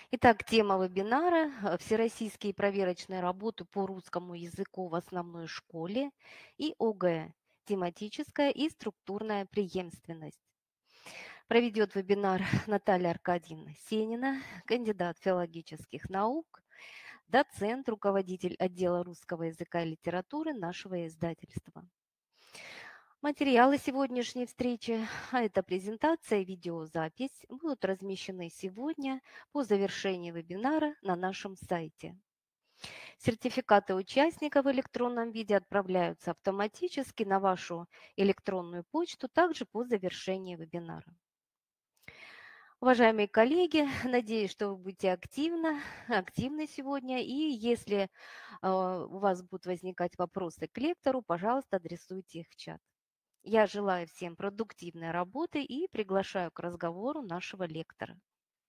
Итак, тема вебинара «Всероссийские проверочные работы по русскому языку в основной школе» и ОГЭ «Тематическая и структурная преемственность». Проведет вебинар Наталья Аркадьевна Сенина, кандидат филологических наук, доцент, руководитель отдела русского языка и литературы нашего издательства. Материалы сегодняшней встречи, а это презентация и видеозапись, будут размещены сегодня по завершении вебинара на нашем сайте. Сертификаты участника в электронном виде отправляются автоматически на вашу электронную почту также по завершении вебинара. Уважаемые коллеги, надеюсь, что вы будете активны сегодня, и если у вас будут возникать вопросы к лектору, пожалуйста, адресуйте их в чат. Я желаю всем продуктивной работы и приглашаю к разговору нашего лектора.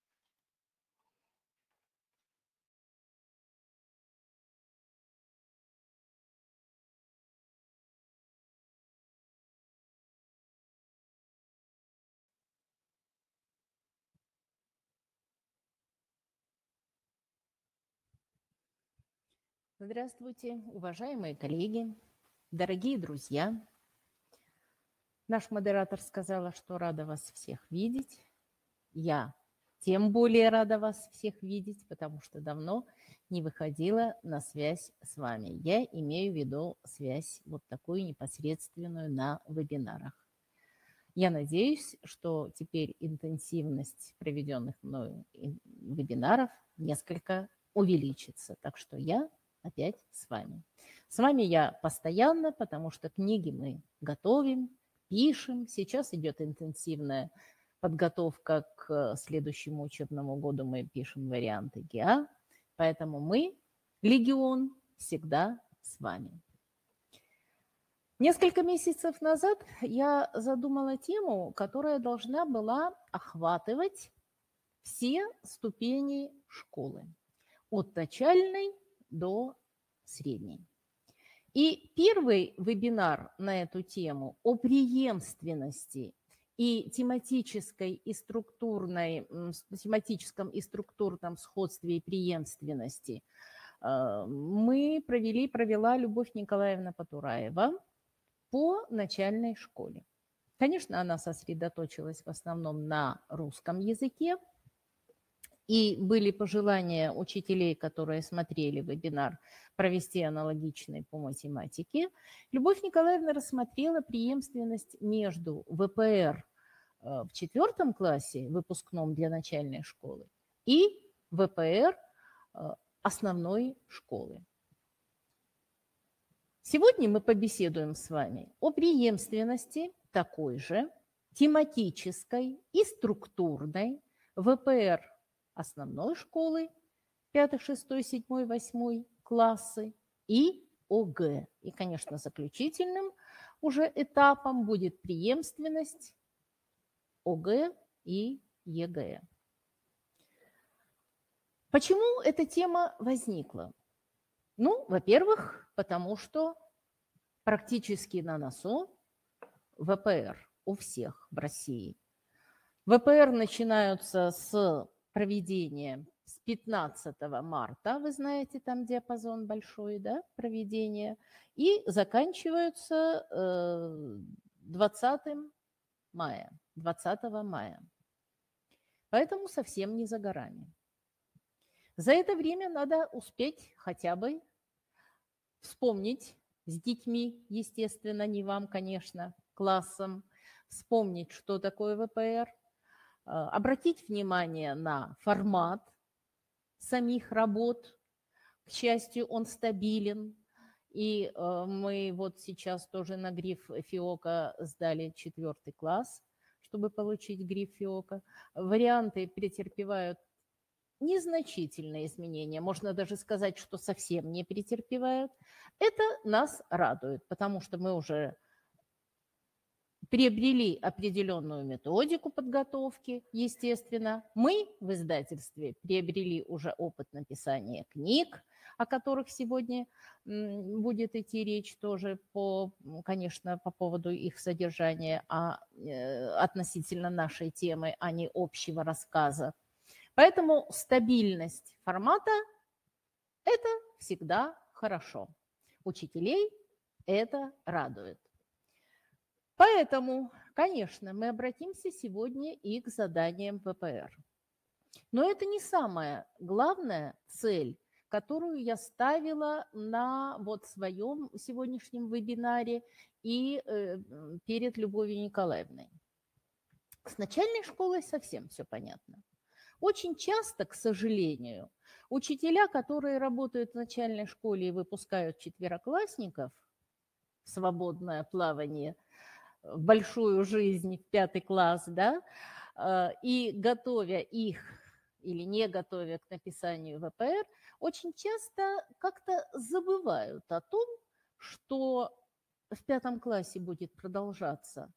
Здравствуйте, уважаемые коллеги, дорогие друзья. Наш модератор сказала, что рада вас всех видеть. Я тем более рада вас всех видеть, потому что давно не выходила на связь с вами. Я имею в виду связь вот такую непосредственную на вебинарах. Я надеюсь, что теперь интенсивность проведенных мною вебинаров несколько увеличится. Так что я опять с вами. С вами я постоянно, потому что книги мы готовим, пишем. Сейчас идет интенсивная подготовка к следующему учебному году. Мы пишем варианты ГИА. Поэтому мы, Легион, всегда с вами. Несколько месяцев назад я задумала тему, которая должна была охватывать все ступени школы, от начальной до средней. И первый вебинар на эту тему о преемственности и тематическом и структурном сходстве и преемственности провела Любовь Николаевна Потураева по начальной школе. Конечно, она сосредоточилась в основном на русском языке, и были пожелания учителей, которые смотрели вебинар, провести аналогичный по математике. Любовь Николаевна рассмотрела преемственность между ВПР в 4 классе, выпускном для начальной школы, и ВПР основной школы. Сегодня мы побеседуем с вами о преемственности такой же тематической и структурной ВПР основной школы 5, 6, 7, 8 классы и ОГЭ. И, конечно, заключительным уже этапом будет преемственность ОГЭ и ЕГЭ. Почему эта тема возникла? Ну, во-первых, потому что практически на носу ВПР у всех в России. ВПР начинаются с проведения с 15 марта, вы знаете, там диапазон большой, да, проведения, и заканчиваются 20 мая, 20 мая. Поэтому совсем не за горами. За это время надо успеть хотя бы вспомнить с детьми, естественно, не вам, конечно, классом, вспомнить, что такое ВПР, обратить внимание на формат самих работ. К счастью, он стабилен. И мы вот сейчас тоже на гриф ФИОКа сдали 4 класс, чтобы получить гриф ФИОКа. Варианты претерпевают незначительные изменения, можно даже сказать, что совсем не претерпевают. Это нас радует, потому что мы уже приобрели определенную методику подготовки, естественно. Мы в издательстве приобрели уже опыт написания книг, о которых сегодня будет идти речь тоже, конечно, по поводу их содержания, относительно нашей темы, а не общего рассказа. Поэтому стабильность формата – это всегда хорошо. Учителей это радует. Поэтому, конечно, мы обратимся сегодня и к заданиям ВПР. Но это не самая главная цель, которую я ставила на вот своем сегодняшнем вебинаре и перед Любовью Николаевной. С начальной школой совсем все понятно. Очень часто, к сожалению, учителя, которые работают в начальной школе и выпускают четвероклассников, свободное плавание в большую жизнь, в 5 класс, да, и готовя их или не готовя к написанию ВПР, очень часто как-то забывают о том, что в 5 классе будет продолжаться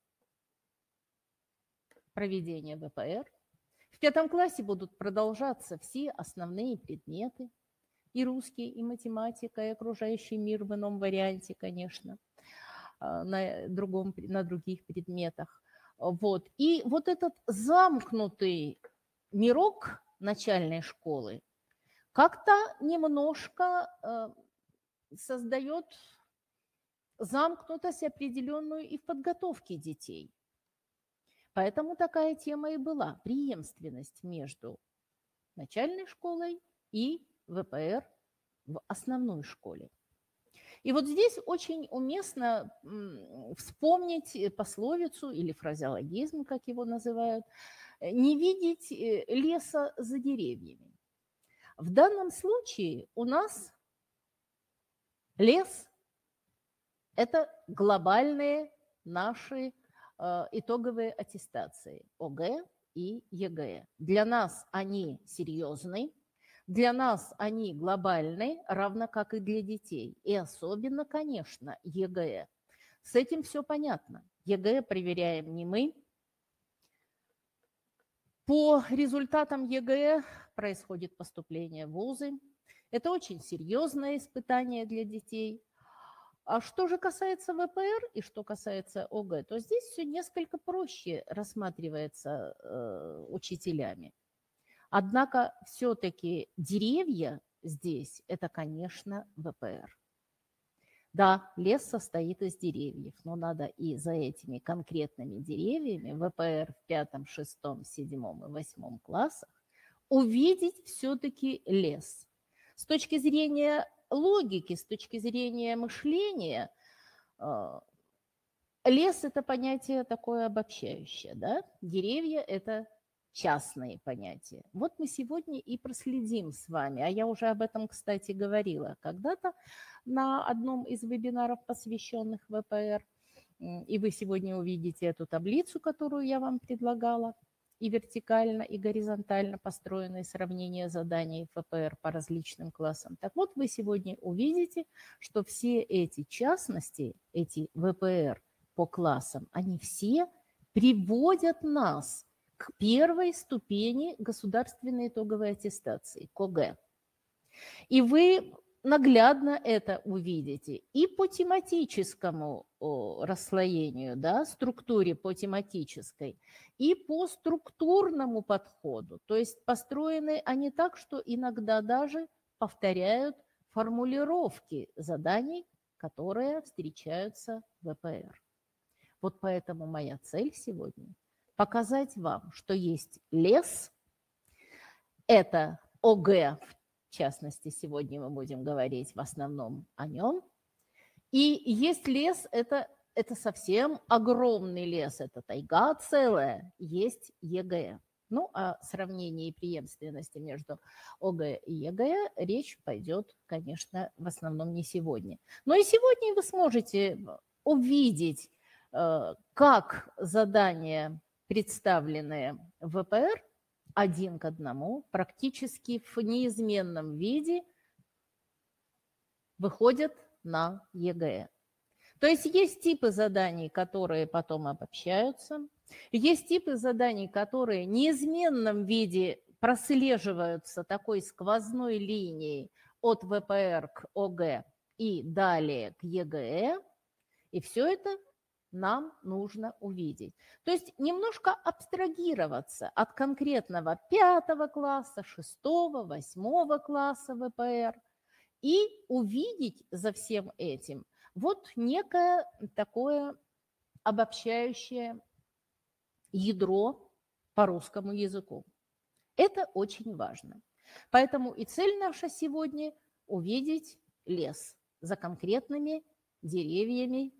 проведение ВПР, в 5 классе будут продолжаться все основные предметы, и русский, и математика, и окружающий мир в ином варианте, конечно, на других предметах. Вот. И вот этот замкнутый мирок начальной школы как-то немножко создает замкнутость определенную и в подготовке детей. Поэтому такая тема и была – преемственность между начальной школой и ВПР в основной школе. И вот здесь очень уместно вспомнить пословицу или фразеологизм, как его называют, не видеть леса за деревьями. В данном случае у нас лес – это глобальные наши итоговые аттестации ОГЭ и ЕГЭ. Для нас они серьезны, для нас они глобальны, равно как и для детей. И особенно, конечно, ЕГЭ. С этим все понятно. ЕГЭ проверяем не мы. По результатам ЕГЭ происходит поступление в вузы. Это очень серьезное испытание для детей. А что же касается ВПР и что касается ОГЭ, то здесь все несколько проще рассматривается учителями. Однако все-таки деревья здесь – это, конечно, ВПР. Да, лес состоит из деревьев, но надо и за этими конкретными деревьями ВПР в 5, 6, 7 и 8 классах увидеть все-таки лес. С точки зрения логики, с точки зрения мышления, лес – это понятие такое обобщающее, да? Деревья – это частные понятия. Вот мы сегодня и проследим с вами, а я уже об этом, кстати, говорила когда-то на одном из вебинаров, посвященных ВПР, и вы сегодня увидите эту таблицу, которую я вам предлагала, и вертикально, и горизонтально построенные сравнения заданий ВПР по различным классам. Так вот, вы сегодня увидите, что все эти частности, эти ВПР по классам, они все приводят нас к первой ступени государственной итоговой аттестации, к ОГЭ. И вы наглядно это увидите и по тематическому расслоению, да, структуре по тематической, и по структурному подходу. То есть построены они так, что иногда даже повторяют формулировки заданий, которые встречаются в ВПР. Вот поэтому моя цель сегодня – показать вам, что есть лес, это ОГЭ, в частности, сегодня мы будем говорить в основном о нем. И есть лес, это совсем огромный лес, это тайга целая, есть ЕГЭ. Ну, о сравнении и преемственности между ОГЭ и ЕГЭ речь пойдет, конечно, в основном не сегодня. Но и сегодня вы сможете увидеть, как задания, представленные в ВПР, 1 к 1, практически в неизменном виде выходят на ЕГЭ. То есть есть типы заданий, которые потом обобщаются, есть типы заданий, которые в неизменном виде прослеживаются такой сквозной линией от ВПР к ОГЭ и далее к ЕГЭ, и все это нам нужно увидеть. То есть немножко абстрагироваться от конкретного 5 класса, 6, 8 класса ВПР и увидеть за всем этим вот некое такое обобщающее ядро по русскому языку. Это очень важно. Поэтому и цель наша сегодня – увидеть лес за конкретными деревьями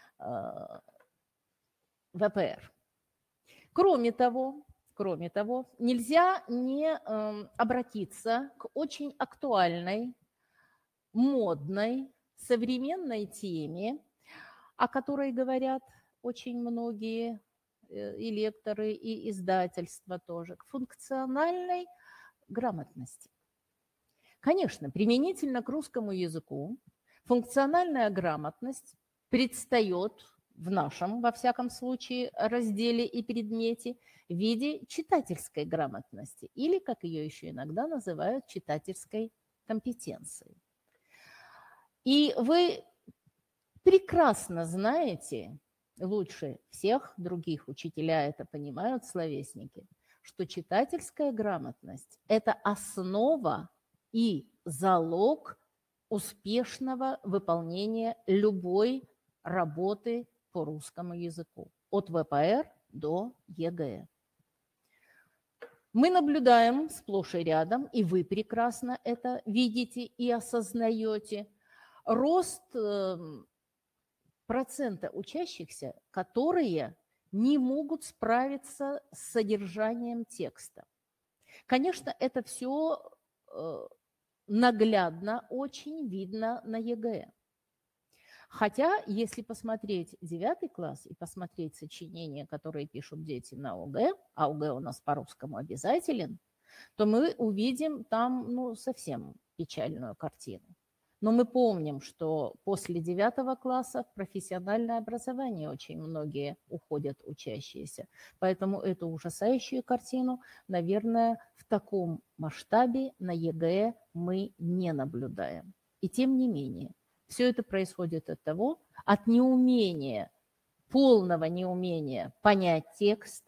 ВПР. Кроме того, нельзя не обратиться к очень актуальной, модной, современной теме, о которой говорят очень многие и лекторы, и издательства тоже, к функциональной грамотности. Конечно, применительно к русскому языку функциональная грамотность предстает в нашем, во всяком случае, разделе и предмете в виде читательской грамотности, или, как ее еще иногда называют, читательской компетенцией. И вы прекрасно знаете, лучше всех других учителя это понимают, словесники, что читательская грамотность – это основа и залог успешного выполнения любой работы по русскому языку, от ВПР до ЕГЭ. Мы наблюдаем сплошь и рядом, и вы прекрасно это видите и осознаете, рост процента учащихся, которые не могут справиться с содержанием текста. Конечно, это все наглядно очень видно на ЕГЭ. Хотя, если посмотреть 9 класс и посмотреть сочинения, которые пишут дети на ОГЭ, а ОГЭ у нас по-русскому обязателен, то мы увидим там совсем печальную картину. Но мы помним, что после 9 класса в профессиональное образование очень многие уходят учащиеся. Поэтому эту ужасающую картину, наверное, в таком масштабе на ЕГЭ мы не наблюдаем. И тем не менее, все это происходит от того, от неумения, полного неумения понять текст,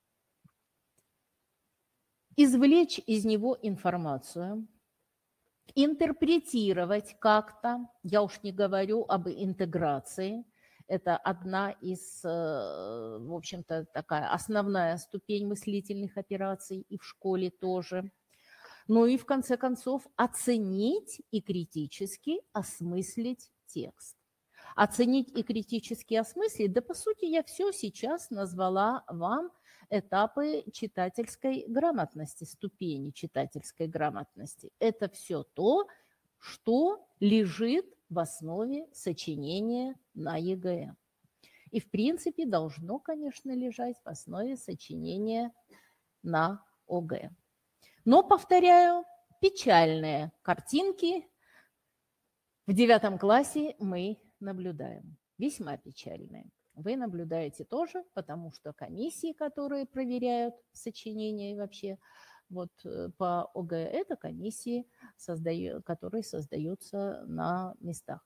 извлечь из него информацию, интерпретировать как-то, я уж не говорю об интеграции, это одна из, в общем-то, такая основная ступень мыслительных операций и в школе тоже. Ну и в конце концов оценить и критически осмыслить текст. Оценить и критически осмыслить, да по сути я все сейчас назвала вам этапы читательской грамотности, ступени читательской грамотности. Это все то, что лежит в основе сочинения на ЕГЭ. И в принципе должно, конечно, лежать в основе сочинения на ОГЭ. Но, повторяю, печальные картинки в 9 классе мы наблюдаем. Весьма печальные. Вы наблюдаете тоже, потому что комиссии, которые проверяют сочинения и вообще вот по ОГЭ, это комиссии, которые создаются на местах.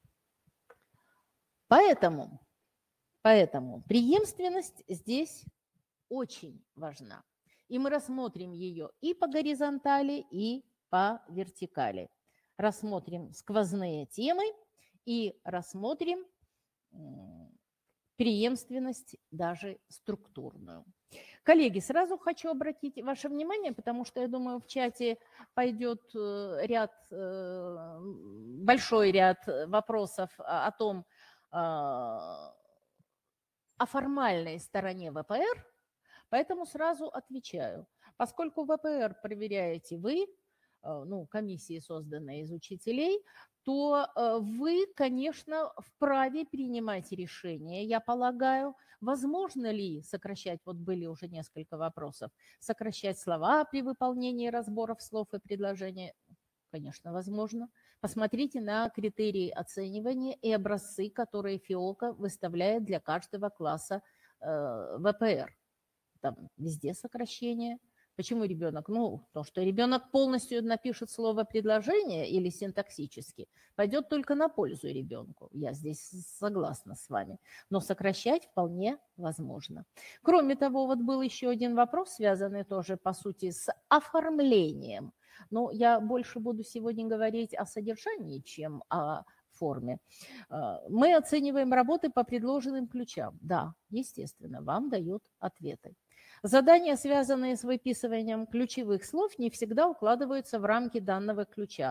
Поэтому преемственность здесь очень важна. И мы рассмотрим ее и по горизонтали, и по вертикали. Рассмотрим сквозные темы и рассмотрим преемственность даже структурную. Коллеги, сразу хочу обратить ваше внимание, потому что, я думаю, в чате пойдет большой ряд вопросов о том, о формальной стороне ВПР. Поэтому сразу отвечаю. Поскольку ВПР проверяете вы, комиссии, созданные из учителей, то вы, конечно, вправе принимать решения, я полагаю, возможно ли сокращать, вот были уже несколько вопросов, сокращать слова при выполнении разборов слов и предложений. Конечно, возможно. Посмотрите на критерии оценивания и образцы, которые ФИОКа выставляет для каждого класса ВПР. Там везде сокращение, Почему ребенок? Ну, потому что ребенок полностью напишет слово предложение или синтаксически, пойдет только на пользу ребенку. Я здесь согласна с вами. Но сокращать вполне возможно. Кроме того, вот был еще один вопрос, связанный тоже, по сути, с оформлением. Но я больше буду сегодня говорить о содержании, чем о форме. Мы оцениваем работы по предложенным ключам. Да, естественно, вам дают ответы. Задания, связанные с выписыванием ключевых слов, не всегда укладываются в рамки данного ключа,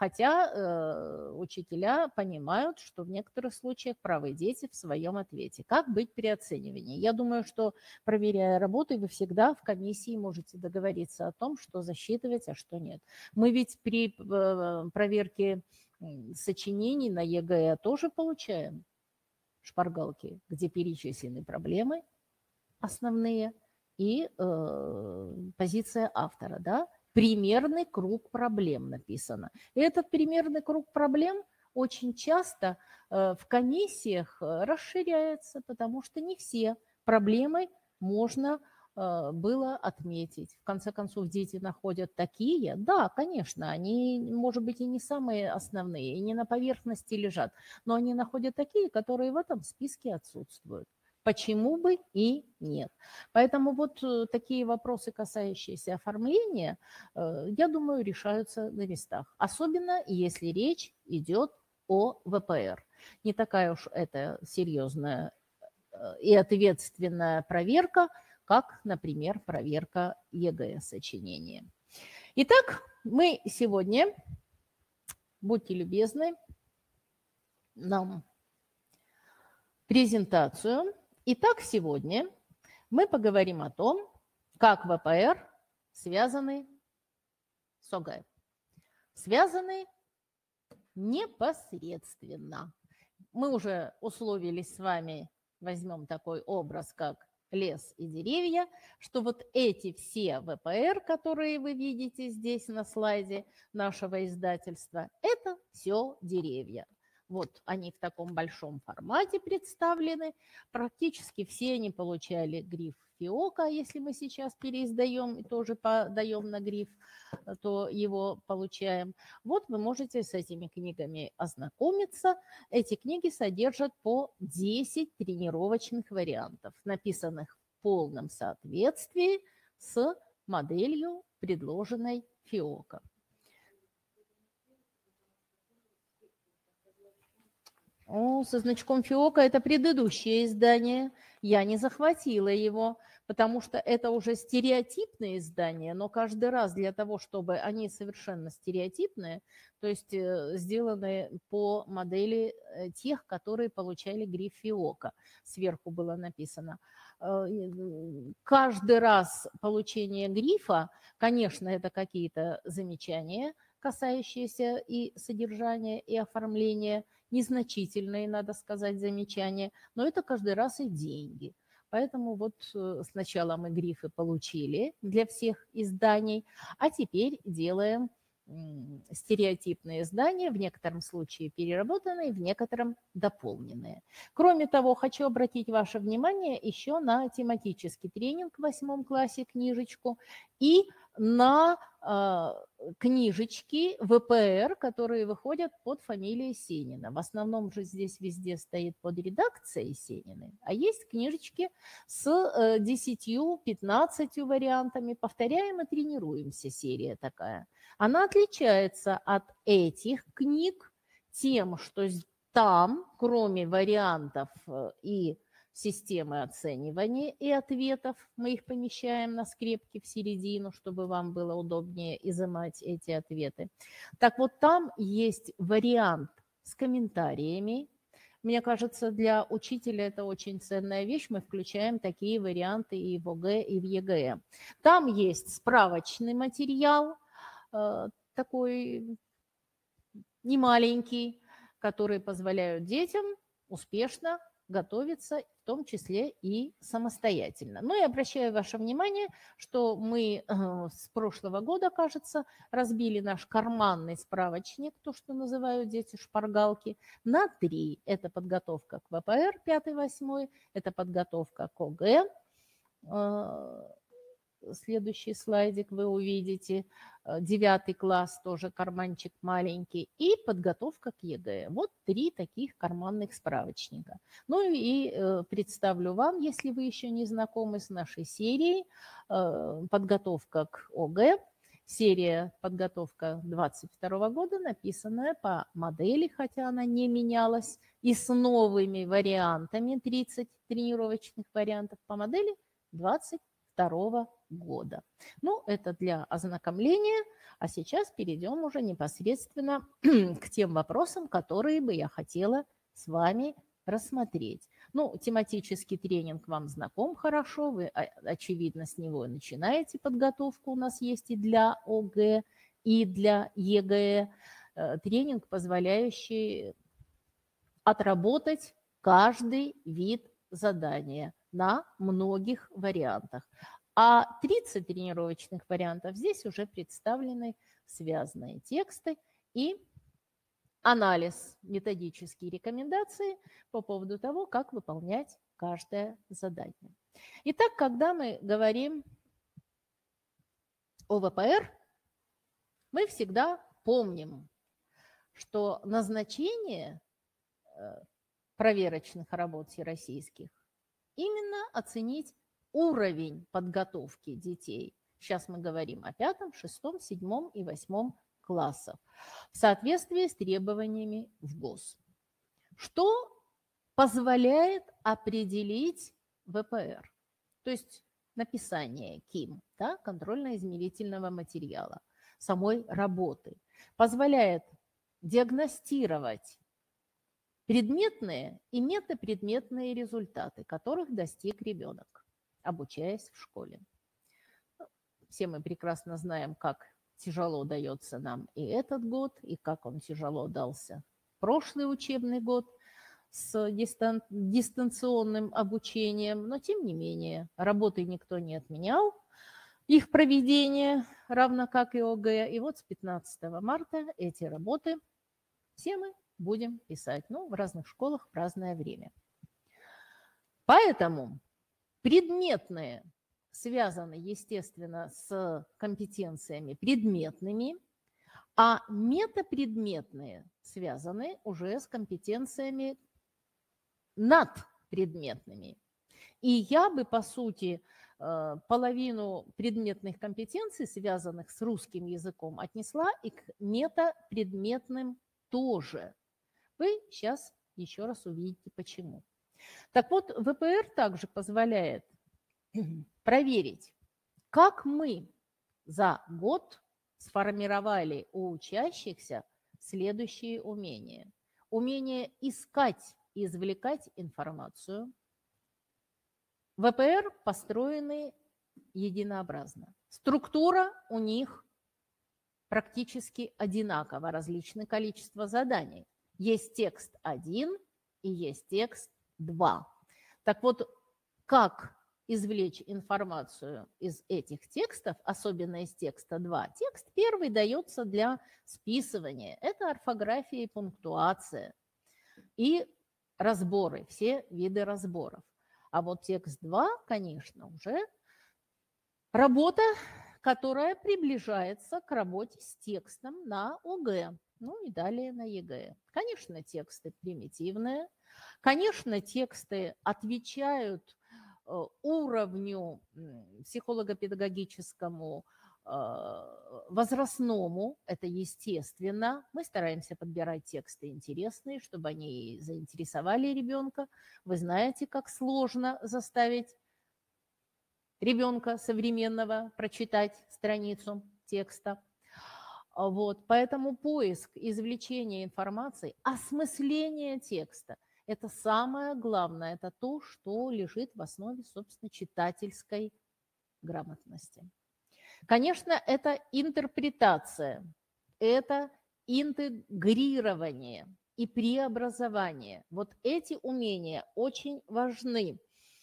хотя учителя понимают, что в некоторых случаях правы дети в своем ответе. Как быть при оценивании? Я думаю, что, проверяя работы, вы всегда в комиссии можете договориться о том, что засчитывать, а что нет. Мы ведь при проверке сочинений на ЕГЭ тоже получаем шпаргалки, где перечислены проблемы основные и позиция автора, да? Примерный круг проблем написано. И этот примерный круг проблем очень часто в комиссиях расширяется, потому что не все проблемы можно было отметить. В конце концов, дети находят такие, да, конечно, они, может быть, и не самые основные, и не на поверхности лежат, но они находят такие, которые в этом списке отсутствуют. Почему бы и нет? Поэтому вот такие вопросы, касающиеся оформления, я думаю, решаются на местах. Особенно, если речь идет о ВПР. Не такая уж это серьезная и ответственная проверка, как, например, проверка ЕГЭ сочинения. Итак, мы сегодня, будьте любезны, нам презентацию. Итак, сегодня мы поговорим о том, как ВПР связаны с ОГЭ. Связаны непосредственно. Мы уже условились с вами, возьмем такой образ, как лес и деревья, что вот эти все ВПР, которые вы видите здесь на слайде нашего издательства, это все деревья. Вот они в таком большом формате представлены. Практически все они получали гриф ФИОКа. Если мы сейчас переиздаем и тоже подаем на гриф, то его получаем. Вот вы можете с этими книгами ознакомиться. Эти книги содержат по 10 тренировочных вариантов, написанных в полном соответствии с моделью, предложенной ФИОКа. Со значком ФИОКа это предыдущее издание. Я не захватила его, потому что это уже стереотипные издания, но каждый раз для того, чтобы они совершенно стереотипные, то есть сделаны по модели тех, которые получали гриф ФИОКа. Сверху было написано. Каждый раз получение грифа, конечно, это какие-то замечания, касающиеся и содержания, и оформления, незначительные, надо сказать, замечания, но это каждый раз и деньги. Поэтому вот сначала мы грифы получили для всех изданий, а теперь делаем стереотипные издания, в некотором случае переработанные, в некотором дополненные. Кроме того, хочу обратить ваше внимание еще на тематический тренинг в 8 классе, книжечку, и на книжечки ВПР, которые выходят под фамилией Сенина. В основном же здесь везде стоит под редакцией Сениной, а есть книжечки с 10-15 вариантами. Повторяем и тренируемся, серия такая. Она отличается от этих книг тем, что там, кроме вариантов и системы оценивания и ответов, мы их помещаем на скрепки в середину, чтобы вам было удобнее изымать эти ответы. Так вот, там есть вариант с комментариями. Мне кажется, для учителя это очень ценная вещь. Мы включаем такие варианты и в ОГЭ, и в ЕГЭ. Там есть справочный материал, такой немаленький, который позволяет детям успешно готовиться, в том числе и самостоятельно. Ну и обращаю ваше внимание, что мы с прошлого года, кажется, разбили наш карманный справочник, то, что называют дети шпаргалки, на 3. Это подготовка к ВПР 5-8, это подготовка к ОГЭ следующий слайдик вы увидите. 9 класс, тоже карманчик маленький. И подготовка к ЕГЭ. Вот 3 таких карманных справочника. Ну и представлю вам, если вы еще не знакомы с нашей серией, подготовка к ОГЭ. Серия подготовка 2022 года, написанная по модели, хотя она не менялась, и с новыми вариантами, 30 тренировочных вариантов по модели 2022 года. Ну, это для ознакомления, а сейчас перейдем уже непосредственно к тем вопросам, которые бы я хотела с вами рассмотреть. Ну, тематический тренинг вам знаком хорошо, вы, очевидно, с него начинаете подготовку. У нас есть и для ОГЭ, и для ЕГЭ. Тренинг, позволяющий отработать каждый вид задания на многих вариантах. А 30 тренировочных вариантов здесь уже представлены связанные тексты и анализ, методические рекомендации по поводу того, как выполнять каждое задание. Итак, когда мы говорим о ВПР, мы всегда помним, что назначение проверочных работ всероссийских именно оценить уровень подготовки детей. Сейчас мы говорим о 5, 6, 7 и 8 классах в соответствии с требованиями в ГОС. Что позволяет определить ВПР? То есть написание КИМ, да, контрольно-измерительного материала, самой работы, позволяет диагностировать предметные и метапредметные результаты, которых достиг ребенок, обучаясь в школе. Все мы прекрасно знаем, как тяжело дается нам и этот год, и как он тяжело дался прошлый учебный год с дистанционным обучением, но тем не менее работы никто не отменял, их проведение, равно как и ОГЭ. И вот с 15 марта эти работы все мы будем писать, ну, в разных школах в разное время. Поэтому предметные связаны, естественно, с компетенциями предметными, а метапредметные связаны уже с компетенциями надпредметными. И я бы, по сути, половину предметных компетенций, связанных с русским языком, отнесла и к метапредметным тоже. Вы сейчас еще раз увидите, почему. Так вот, ВПР также позволяет проверить, как мы за год сформировали у учащихся следующие умения. Умение искать и извлекать информацию. ВПР построены единообразно. Структура у них практически одинакова, различное количество заданий. Есть текст 1 и есть текст 2. Так вот, как извлечь информацию из этих текстов, особенно из текста 2? Текст 1 дается для списывания. Это орфография и пунктуация. И разборы, все виды разборов. А вот текст 2, конечно, уже работа, которая приближается к работе с текстом на ОГЭ, ну и далее на ЕГЭ. Конечно, тексты примитивные, конечно, тексты отвечают уровню психолого-педагогическому, возрастному, это естественно. Мы стараемся подбирать тексты интересные, чтобы они заинтересовали ребенка. Вы знаете, как сложно заставить ребенка современного прочитать страницу текста. Вот, поэтому поиск, извлечение информации, осмысление текста – это самое главное, это то, что лежит в основе, собственно, читательской грамотности. Конечно, это интерпретация, это интегрирование и преобразование. Вот эти умения очень важны.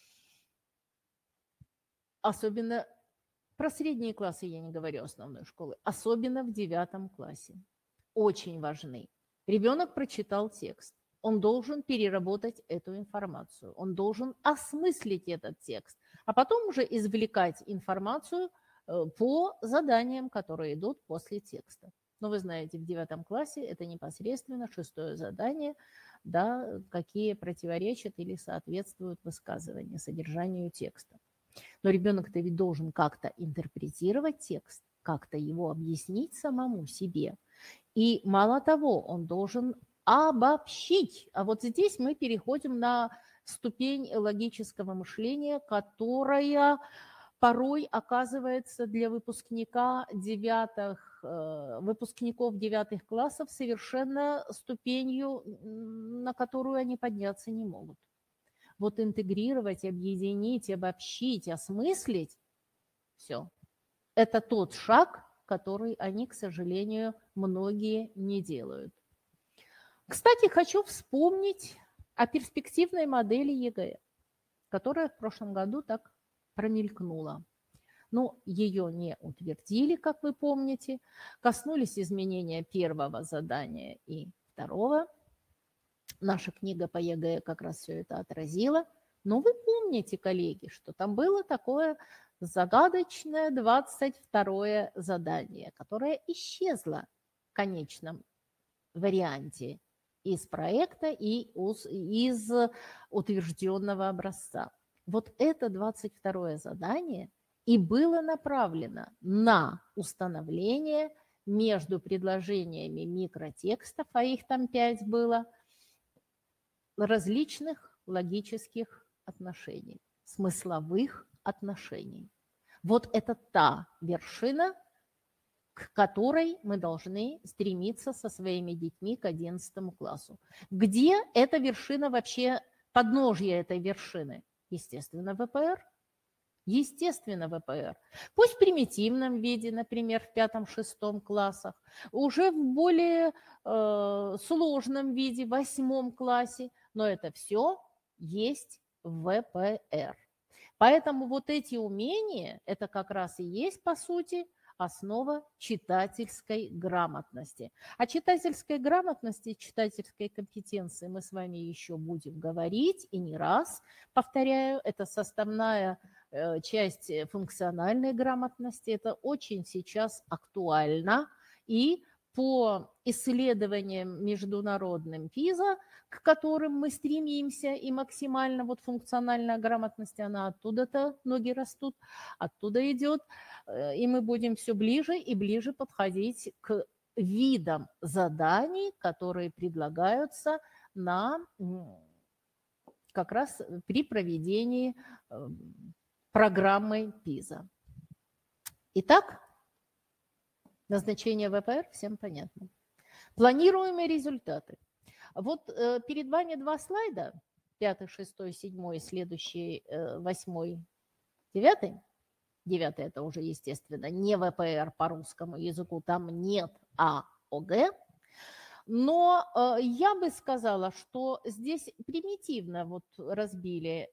Особенно про средние классы я не говорю, основной школы, особенно в 9 классе. Очень важны. Ребенок прочитал текст. Он должен переработать эту информацию. Он должен осмыслить этот текст. а потом уже извлекать информацию по заданиям, которые идут после текста. Но вы знаете, в 9 классе это непосредственно 6-е задание, да, какие противоречат или соответствуют высказыванию, содержанию текста. Но ребенок-то ведь должен как-то интерпретировать текст, как-то его объяснить самому себе. И мало того, он должен обобщить. А вот здесь мы переходим на ступень логического мышления, которая порой оказывается для выпускников 9 классов совершенно ступенью, на которую они подняться не могут. Вот интегрировать, объединить, обобщить, осмыслить – все. Это тот шаг, который они, к сожалению, многие не делают. Кстати, хочу вспомнить о перспективной модели ЕГЭ, которая в прошлом году так промелькнула. Но ее не утвердили, как вы помните, коснулись изменения 1-го задания и 2-го. Наша книга по ЕГЭ как раз все это отразила. Но вы помните, коллеги, что там было такое загадочное 22-е задание, которое исчезло в конечном варианте из проекта и из утвержденного образца. Вот это 22-е задание и было направлено на установление между предложениями микротекстов, а их там 5 было, различных логических отношений, смысловых отношений. Вот это та вершина, к которой мы должны стремиться со своими детьми к 11 классу. Где эта вершина вообще, подножье этой вершины? Естественно, ВПР. Естественно, ВПР. Пусть в примитивном виде, например, в 5-6 классах, уже в более сложном виде, в 8 классе, но это все есть в ВПР. Поэтому вот эти умения, это как раз и есть, по сути, основа читательской грамотности. О читательской грамотности, читательской компетенции мы с вами еще будем говорить, и не раз. Повторяю, это составная часть функциональной грамотности. Это очень сейчас актуально. И по исследованиям международным ПИЗа, к которым мы стремимся, и максимально вот функциональная грамотность, она оттуда-то, ноги растут, оттуда идет, и мы будем все ближе и ближе подходить к видам заданий, которые предлагаются на как раз при проведении программы ПИЗа. Итак, назначение ВПР всем понятно. Планируемые результаты. Вот перед вами 2 слайда, 5, 6, 7 и следующий 8, 9. 9 это уже, естественно, не ВПР по русскому языку, там нет ОГЭ. Но я бы сказала, что здесь примитивно вот разбили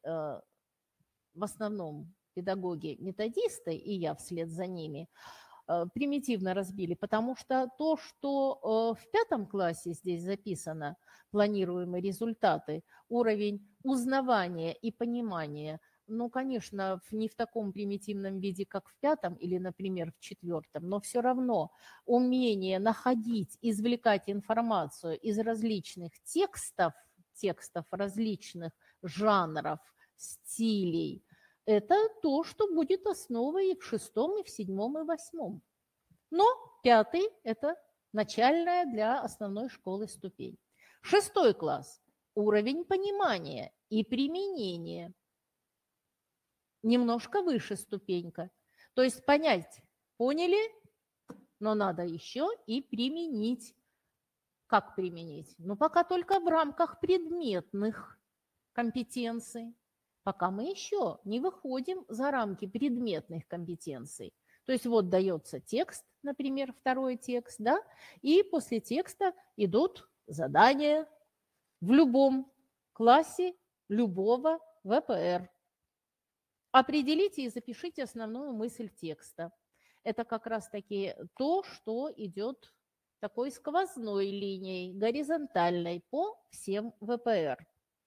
в основном педагоги-методисты, и я вслед за ними, примитивно разбили, потому что то, что в 5 классе здесь записано, планируемые результаты, уровень узнавания и понимания, ну, конечно, не в таком примитивном виде, как в 5 или, например, в 4, но все равно умение находить, извлекать информацию из различных текстов различных жанров, стилей, это то, что будет основой и в 6, и в 7, и в 8. Но 5 – это начальная для основной школы ступень. 6 класс – уровень понимания и применения. Немножко выше ступенька. То есть понять, поняли, но надо еще и применить. Как применить? Ну, пока только в рамках предметных компетенций. Пока мы еще не выходим за рамки предметных компетенций. То есть вот дается текст, например, 2-й текст, да, и после текста идут задания в любом классе любого ВПР. Определите и запишите основную мысль текста. Это как раз-таки то, что идет такой сквозной линией, горизонтальной по всем ВПР.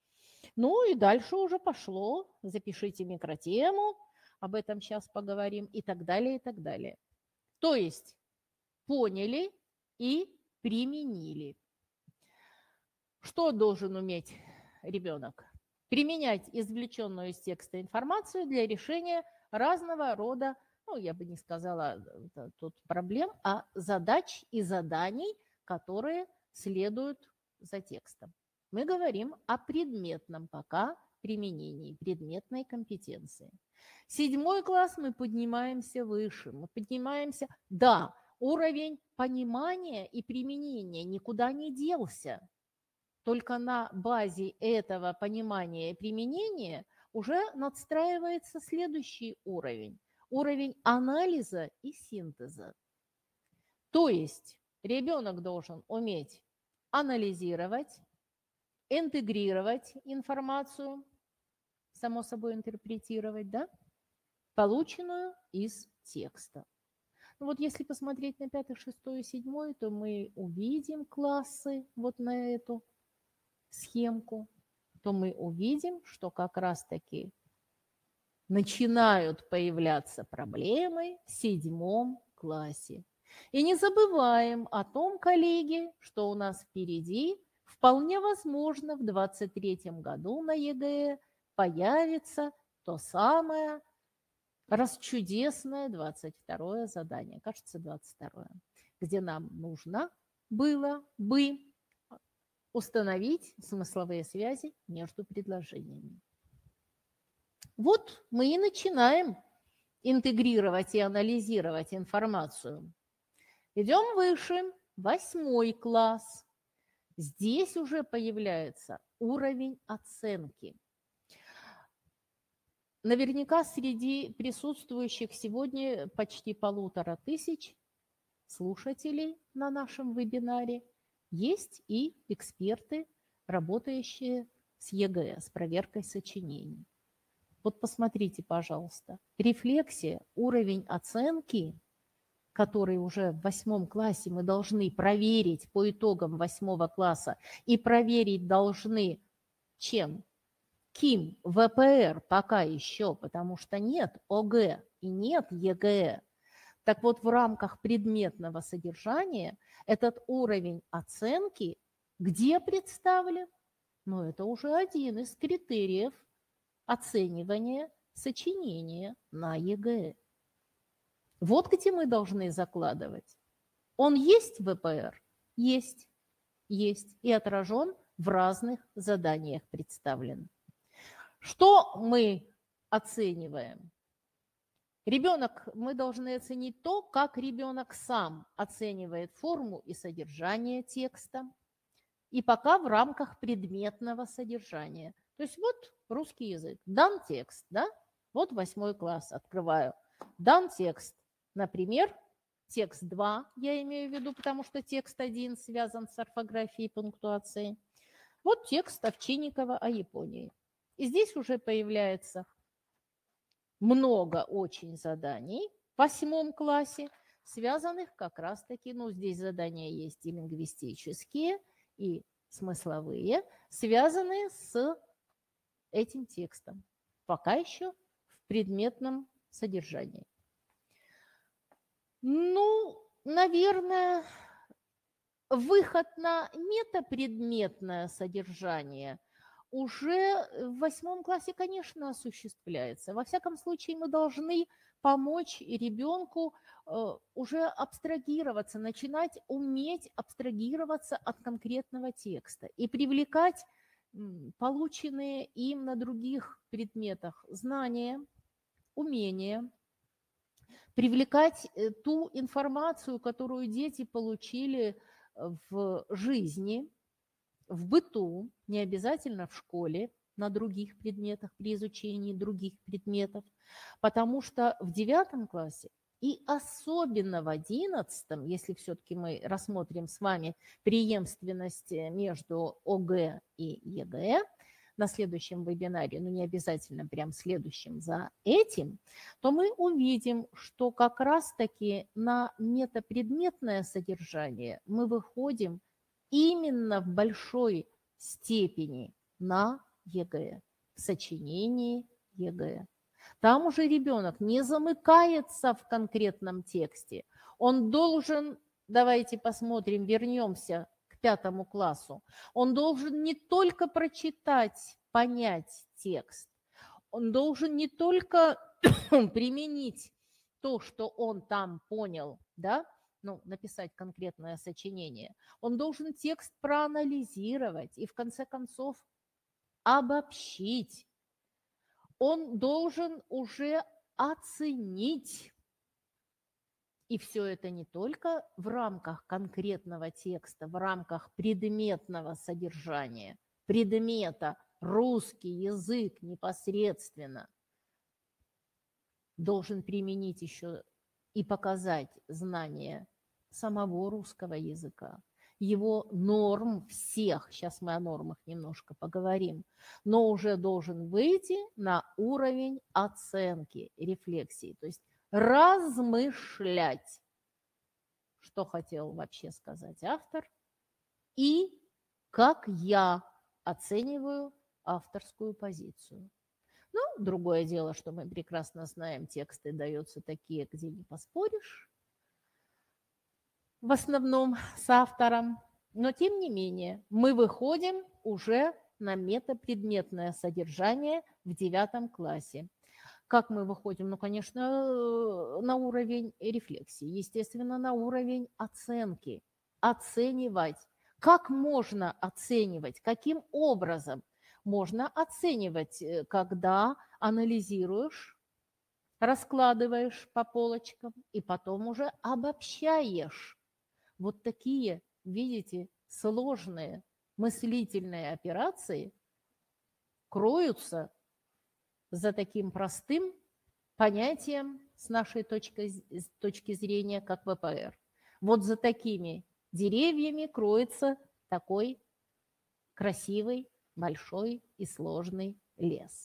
Ну и дальше уже пошло. Запишите микротему, об этом сейчас поговорим и так далее, и так далее. То есть поняли и применили. Что должен уметь ребенок? Применять извлеченную из текста информацию для решения разного рода, ну, я бы не сказала тут проблем, а задач и заданий, которые следуют за текстом. Мы говорим о предметном пока применении, предметной компетенции. 7 класс мы поднимаемся выше, мы поднимаемся, да, уровень понимания и применения никуда не делся. Только на базе этого понимания и применения уже надстраивается следующий уровень. Уровень анализа и синтеза. То есть ребенок должен уметь анализировать, интегрировать информацию, само собой интерпретировать, да, полученную из текста. Ну вот если посмотреть на 5, 6, 7, то мы увидим классы вот на эту схемку, то мы увидим, что как раз-таки начинают появляться проблемы в 7 классе. И не забываем о том, коллеги, что у нас впереди вполне возможно в 2023 году на ЕГЭ появится то самое расчудесное 22 задание, кажется, 22, где нам нужно было бы установить смысловые связи между предложениями. Вот мы и начинаем интегрировать и анализировать информацию. Идем выше, 8 класс. Здесь уже появляется уровень оценки. Наверняка среди присутствующих сегодня почти 1500 слушателей на нашем вебинаре есть и эксперты, работающие с ЕГЭ, с проверкой сочинений. Вот посмотрите, пожалуйста, рефлексия, уровень оценки, который уже в 8 классе мы должны проверить по итогам 8 класса, и проверить должны чем? КИМ, ВПР пока еще, потому что нет ОГЭ и нет ЕГЭ. Так вот, в рамках предметного содержания этот уровень оценки где представлен? Ну, это уже один из критериев оценивания сочинения на ЕГЭ. Вот где мы должны закладывать. Он есть в ВПР? Есть. Есть. И отражен в разных заданиях представлен. Что мы оцениваем? Ребенок, мы должны оценить то, как ребенок сам оценивает форму и содержание текста, и пока в рамках предметного содержания. То есть вот русский язык, дан текст, да? Вот 8 класс, открываю. Дан текст, например, текст 2, я имею в виду, потому что текст 1 связан с орфографией и пунктуацией. Вот текст Овчинникова о Японии. И здесь уже появляется много очень заданий в 8 классе, связанных как раз-таки, ну, здесь задания есть и лингвистические, и смысловые, связанные с этим текстом, пока еще в предметном содержании. Ну, наверное, выход на метапредметное содержание уже в 8 классе, конечно, осуществляется. Во всяком случае, мы должны помочь ребенку уже абстрагироваться, начинать уметь абстрагироваться от конкретного текста и привлекать полученные им на других предметах знания, умения, привлекать ту информацию, которую дети получили в жизни, в быту, не обязательно в школе, на других предметах, при изучении других предметов, потому что в 9 классе и особенно в 11, если все-таки мы рассмотрим с вами преемственность между ОГЭ и ЕГЭ на следующем вебинаре, но не обязательно прям следующем за этим, то мы увидим, что как раз-таки на метапредметное содержание мы выходим именно в большой степени на ЕГЭ, в сочинении ЕГЭ. Там уже ребенок не замыкается в конкретном тексте. Он должен, давайте посмотрим, вернемся к 5 классу, он должен не только прочитать, понять текст, он должен не только применить то, что он там понял, да, ну, написать конкретное сочинение, он должен текст проанализировать и, в конце концов, обобщить. Он должен уже оценить. И все это не только в рамках конкретного текста, в рамках предметного содержания, предмета, русский язык непосредственно, должен применить еще и показать знание самого русского языка, его норм всех, сейчас мы о нормах немножко поговорим, но уже должен выйти на уровень оценки, рефлексии, то есть размышлять, что хотел вообще сказать автор, и как я оцениваю авторскую позицию. Ну, другое дело, что мы прекрасно знаем, тексты даются такие, где не поспоришь, в основном с автором, но тем не менее мы выходим уже на метапредметное содержание в 9 классе. Как мы выходим? Ну, конечно, на уровень рефлексии, естественно, на уровень оценки. Оценивать. Как можно оценивать? Каким образом можно оценивать, когда анализируешь, раскладываешь по полочкам и потом уже обобщаешь. Вот такие, видите, сложные мыслительные операции кроются за таким простым понятием с нашей точки зрения, как ВПР. Вот за такими деревьями кроется такой красивый, большой и сложный лес.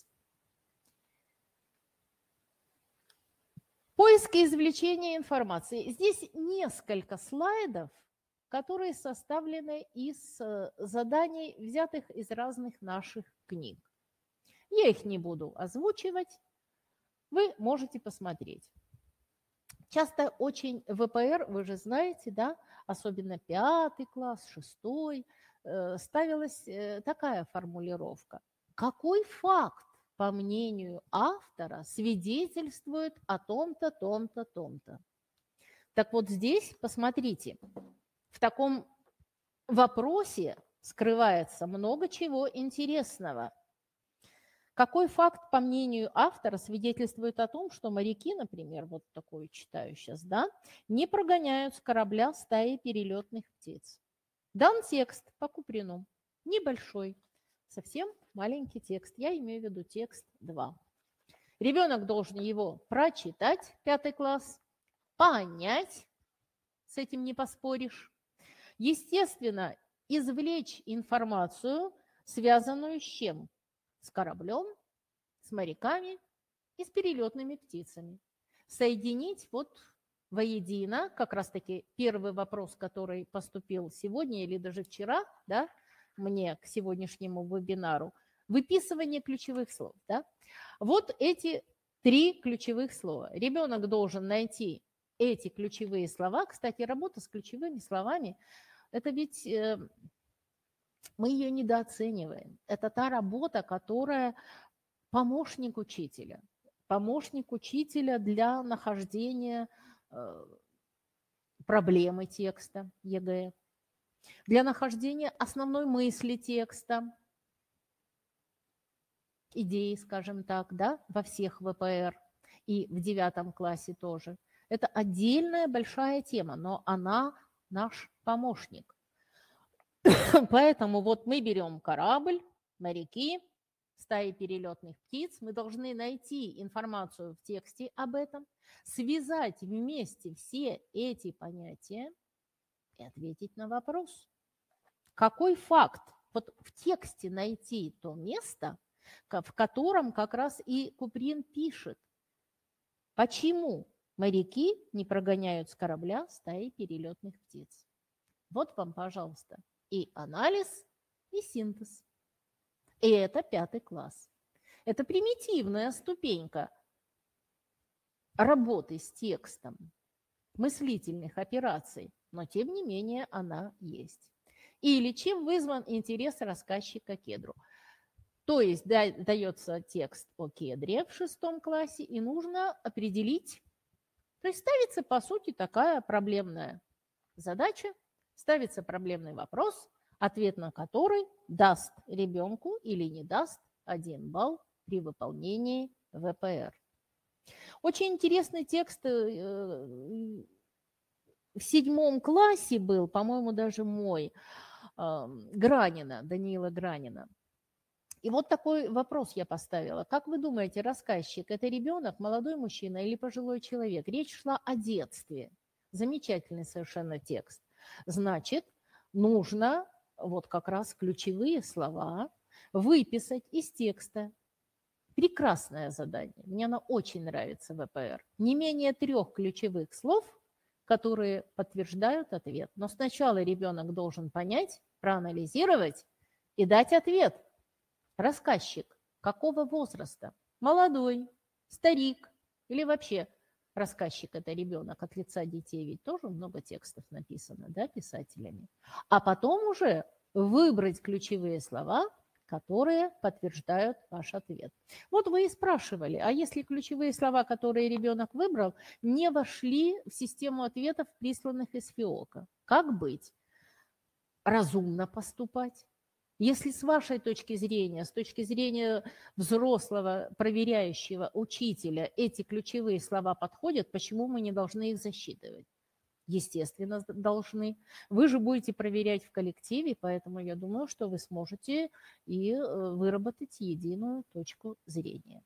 Поиск и извлечение информации. Здесь несколько слайдов, которые составлены из заданий, взятых из разных наших книг. Я их не буду озвучивать, вы можете посмотреть. Часто очень ВПР, вы же знаете, да, особенно 5 класс, 6, ставилась такая формулировка. Какой факт, по мнению автора, свидетельствует о том-то, том-то, том-то? Так вот здесь, посмотрите, в таком вопросе скрывается много чего интересного. Какой факт, по мнению автора, свидетельствует о том, что моряки, например, вот такое читаю сейчас, да, не прогоняют с корабля стаи перелетных птиц? Дан текст по Куприну, небольшой, совсем маленький текст, я имею в виду текст 2. Ребенок должен его прочитать, 5 класс, понять, с этим не поспоришь. Естественно, извлечь информацию, связанную с чем? С кораблем, с моряками и с перелетными птицами. Соединить вот воедино, как раз-таки первый вопрос, который поступил сегодня или даже вчера, да, мне к сегодняшнему вебинару, выписывание ключевых слов. Да? Вот эти 3 ключевых слова. Ребенок должен найти эти ключевые слова. Кстати, работа с ключевыми словами, это ведь мы ее недооцениваем. Это та работа, которая помощник учителя для нахождения проблемы текста ЕГЭ, для нахождения основной мысли текста, идеи, скажем так, да, во всех ВПР и в 9 классе тоже. Это отдельная большая тема, но она наш помощник. Поэтому вот мы берем корабль, моряки, стаи перелетных птиц, мы должны найти информацию в тексте об этом, связать вместе все эти понятия и ответить на вопрос. Какой факт? Вот в тексте найти то место, в котором как раз и Куприн пишет, почему моряки не прогоняют с корабля стаи перелетных птиц. Вот вам, пожалуйста, и анализ, и синтез. И это 5 класс. Это примитивная ступенька работы с текстом, мыслительных операций, но тем не менее она есть. Или чем вызван интерес рассказчика к кедру. То есть дается текст о кедре в 6 классе, и нужно определить, то есть ставится, по сути, такая проблемная задача, ставится проблемный вопрос, ответ на который даст ребенку или не даст 1 балл при выполнении ВПР. Очень интересный текст в 7 классе был, по-моему, даже мой, Гранина, Даниила Гранина. И вот такой вопрос я поставила. Как вы думаете, рассказчик – это ребенок, молодой мужчина или пожилой человек? Речь шла о детстве. Замечательный совершенно текст. Значит, нужно вот как раз ключевые слова выписать из текста. Прекрасное задание. Мне оно очень нравится в ВПР. Не менее 3 ключевых слов, которые подтверждают ответ. Но сначала ребенок должен понять, проанализировать и дать ответ. Рассказчик какого возраста? Молодой, старик или вообще рассказчик – это ребенок от лица детей, ведь тоже много текстов написано, да, писателями. А потом уже выбрать ключевые слова, которые подтверждают ваш ответ. Вот вы и спрашивали, а если ключевые слова, которые ребенок выбрал, не вошли в систему ответов, присланных из ФИОКа, как быть? Разумно поступать. Если с вашей точки зрения, с точки зрения взрослого проверяющего учителя, эти ключевые слова подходят, почему мы не должны их засчитывать? Естественно, должны. Вы же будете проверять в коллективе, поэтому я думаю, что вы сможете и выработать единую точку зрения.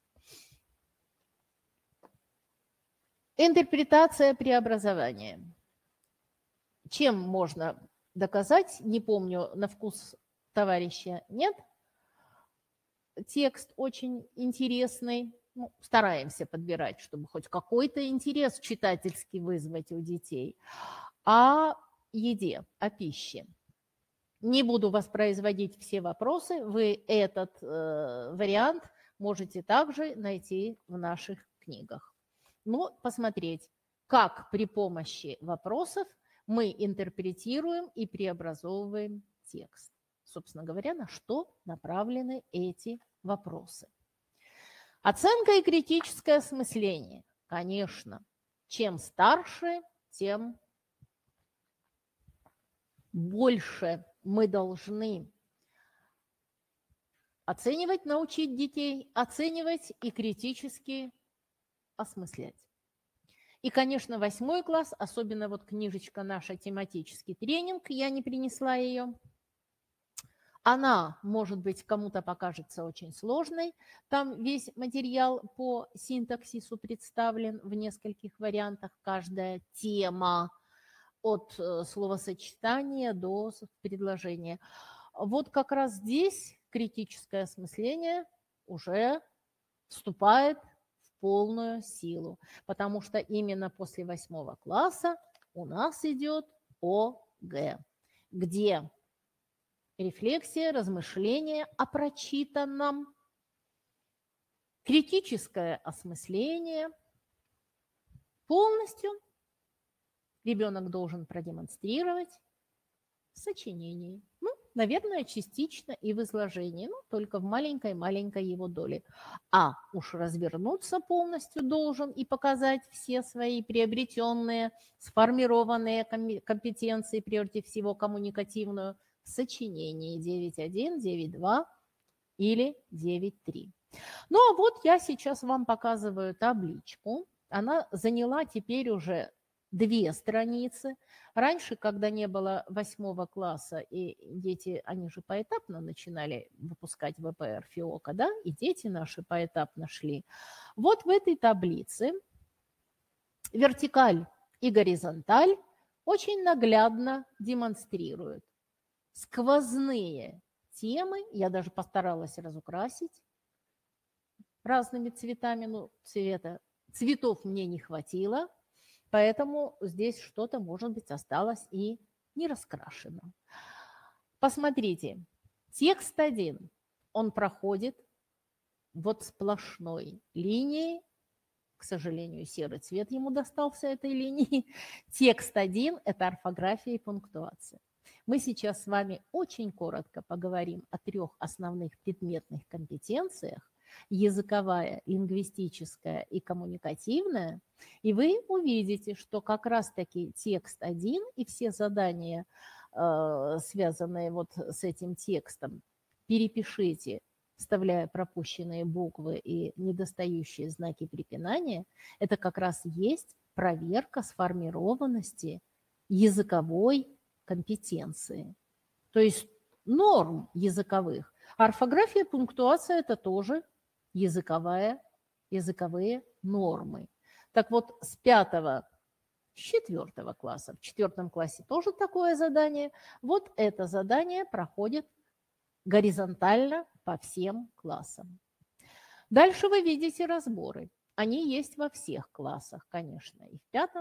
Интерпретация преобразования. Чем можно доказать? Не помню на вкус товарища, нет? Текст очень интересный. Ну, стараемся подбирать, чтобы хоть какой-то интерес читательский вызвать у детей. О еде, о пище. Не буду воспроизводить все вопросы. Вы этот вариант можете также найти в наших книгах. Но посмотреть, как при помощи вопросов мы интерпретируем и преобразовываем текст. Собственно говоря, на что направлены эти вопросы. Оценка и критическое осмысление. Конечно, чем старше, тем больше мы должны оценивать, научить детей, оценивать и критически осмыслять. И, конечно, 8 класс, особенно вот книжечка наша «Тематический тренинг», я не принесла ее. Она, может быть, кому-то покажется очень сложной. Там весь материал по синтаксису представлен в нескольких вариантах. Каждая тема от словосочетания до предложения. Вот как раз здесь критическое осмысление уже вступает в полную силу, потому что именно после 8 класса у нас идет ОГЭ, где рефлексия, размышление о прочитанном, критическое осмысление. Полностью ребенок должен продемонстрировать в сочинении. Ну, наверное, частично и в изложении, но только в маленькой-маленькой его доле. А уж развернуться полностью должен и показать все свои приобретенные, сформированные компетенции, прежде всего коммуникативную, в сочинении 9.1, 9.2 или 9.3. Ну, а вот я сейчас вам показываю табличку. Она заняла теперь уже 2 страницы. Раньше, когда не было 8 класса, и дети, они же поэтапно начинали выпускать ВПР ФИОКа, да, и дети наши поэтапно шли. Вот в этой таблице вертикаль и горизонталь очень наглядно демонстрируют сквозные темы. Я даже постаралась разукрасить разными цветами, но цветов мне не хватило, поэтому здесь что-то, может быть, осталось и не раскрашено. Посмотрите, текст 1. он проходит вот сплошной линией. К сожалению, серый цвет ему достался этой линии. Текст 1 – это орфография и пунктуация. Мы сейчас с вами очень коротко поговорим о 3 основных предметных компетенциях: языковая, лингвистическая и коммуникативная. И вы увидите, что как раз-таки текст 1 и все задания, связанные вот с этим текстом, перепишите, вставляя пропущенные буквы и недостающие знаки препинания, это как раз есть проверка сформированности языковой компетенции, то есть норм языковых. Орфография, пунктуация – это тоже языковые нормы. Так вот, с 5 с 4 класса, в 4 классе тоже такое задание. Вот это задание проходит горизонтально по всем классам. Дальше вы видите разборы. Они есть во всех классах, конечно, и в 5,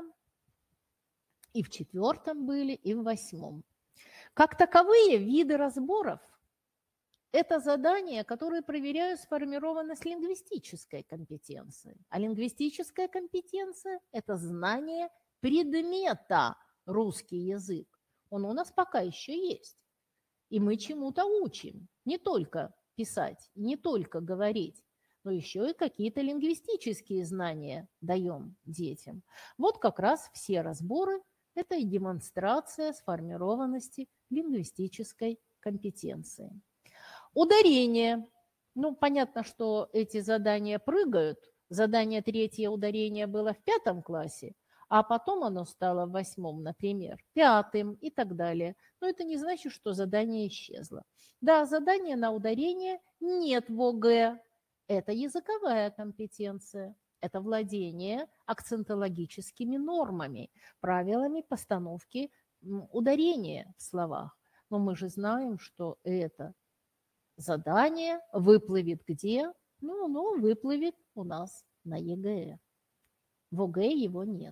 и в 4 были, и в 8. Как таковые виды разборов – это задания, которые проверяют сформированность лингвистической компетенции. А лингвистическая компетенция – это знание предмета русский язык. Он у нас пока еще есть. И мы чему-то учим. Не только писать, не только говорить, но еще и какие-то лингвистические знания даем детям. Вот как раз все разборы – это и демонстрация сформированности лингвистической компетенции. Ударение. Ну, понятно, что эти задания прыгают. Задание 3 ударение было в 5 классе, а потом оно стало в 8, например, 5 и так далее. Но это не значит, что задание исчезло. Да, задание на ударение нет в ОГЭ. Это языковая компетенция. Это владение акцентологическими нормами, правилами постановки ударения в словах. Но мы же знаем, что это задание выплывет где? Ну, выплывет у нас на ЕГЭ. В ОГЭ его нет.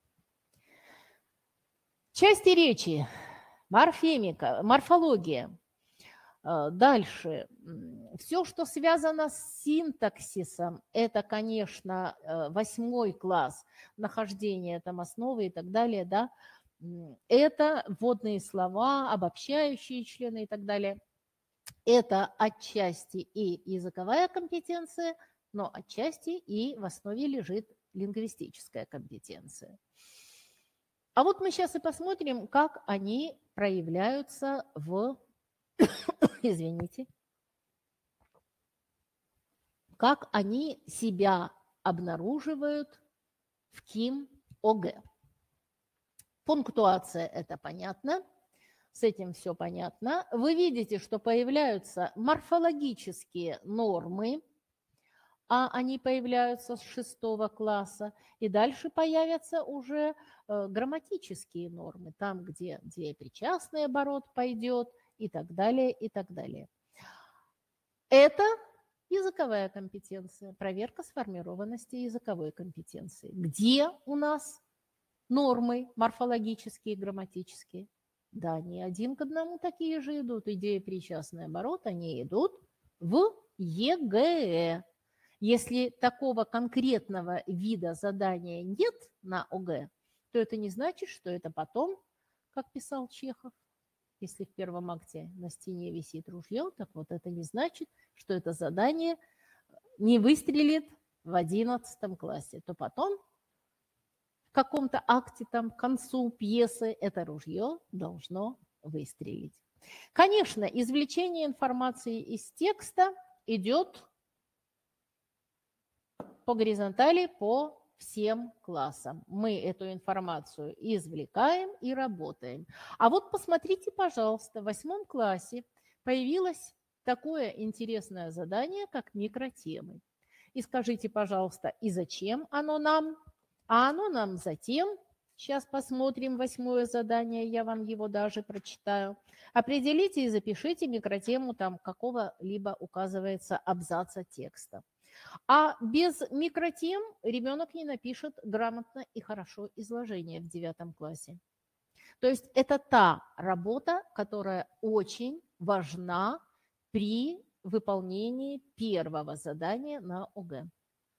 Части речи, морфемика, морфология. Дальше. Все, что связано с синтаксисом, это, конечно, 8 класс, нахождение там основы и так далее, да. Это вводные слова, обобщающие члены и так далее. Это отчасти и языковая компетенция, но отчасти и в основе лежит лингвистическая компетенция. А вот мы сейчас и посмотрим, как они проявляются в, извините, как они себя обнаруживают в КИМ-ОГЭ. Пунктуация – это понятно. С этим все понятно. Вы видите, что появляются морфологические нормы, а они появляются с 6 класса, и дальше появятся уже грамматические нормы, там, где деепричастный оборот пойдет, и так далее, и так далее. Это языковая компетенция, проверка сформированности языковой компетенции. Где у нас нормы морфологические и грамматические? Да, не 1 к 1 такие же идут. Идея причастный оборот, они идут в ЕГЭ. Если такого конкретного вида задания нет на ОГЭ, то это не значит, что это потом, как писал Чехов, если в 1 акте на стене висит ружье, так вот это не значит, что это задание не выстрелит в 11 классе, то потом в каком-то акте, там, к концу пьесы, это ружье должно выстрелить. Конечно, извлечение информации из текста идет по горизонтали по всем классам. Мы эту информацию извлекаем и работаем. А вот посмотрите, пожалуйста, в 8 классе появилось такое интересное задание, как микротемы. И скажите, пожалуйста, и зачем оно нам? А оно нам затем, сейчас посмотрим 8 задание, я вам его даже прочитаю. Определите и запишите микротему там какого-либо указывается абзаца текста. А без микротем ребенок не напишет грамотно и хорошо изложение в 9 классе. То есть это та работа, которая очень важна при выполнении первого задания на ОГЭ.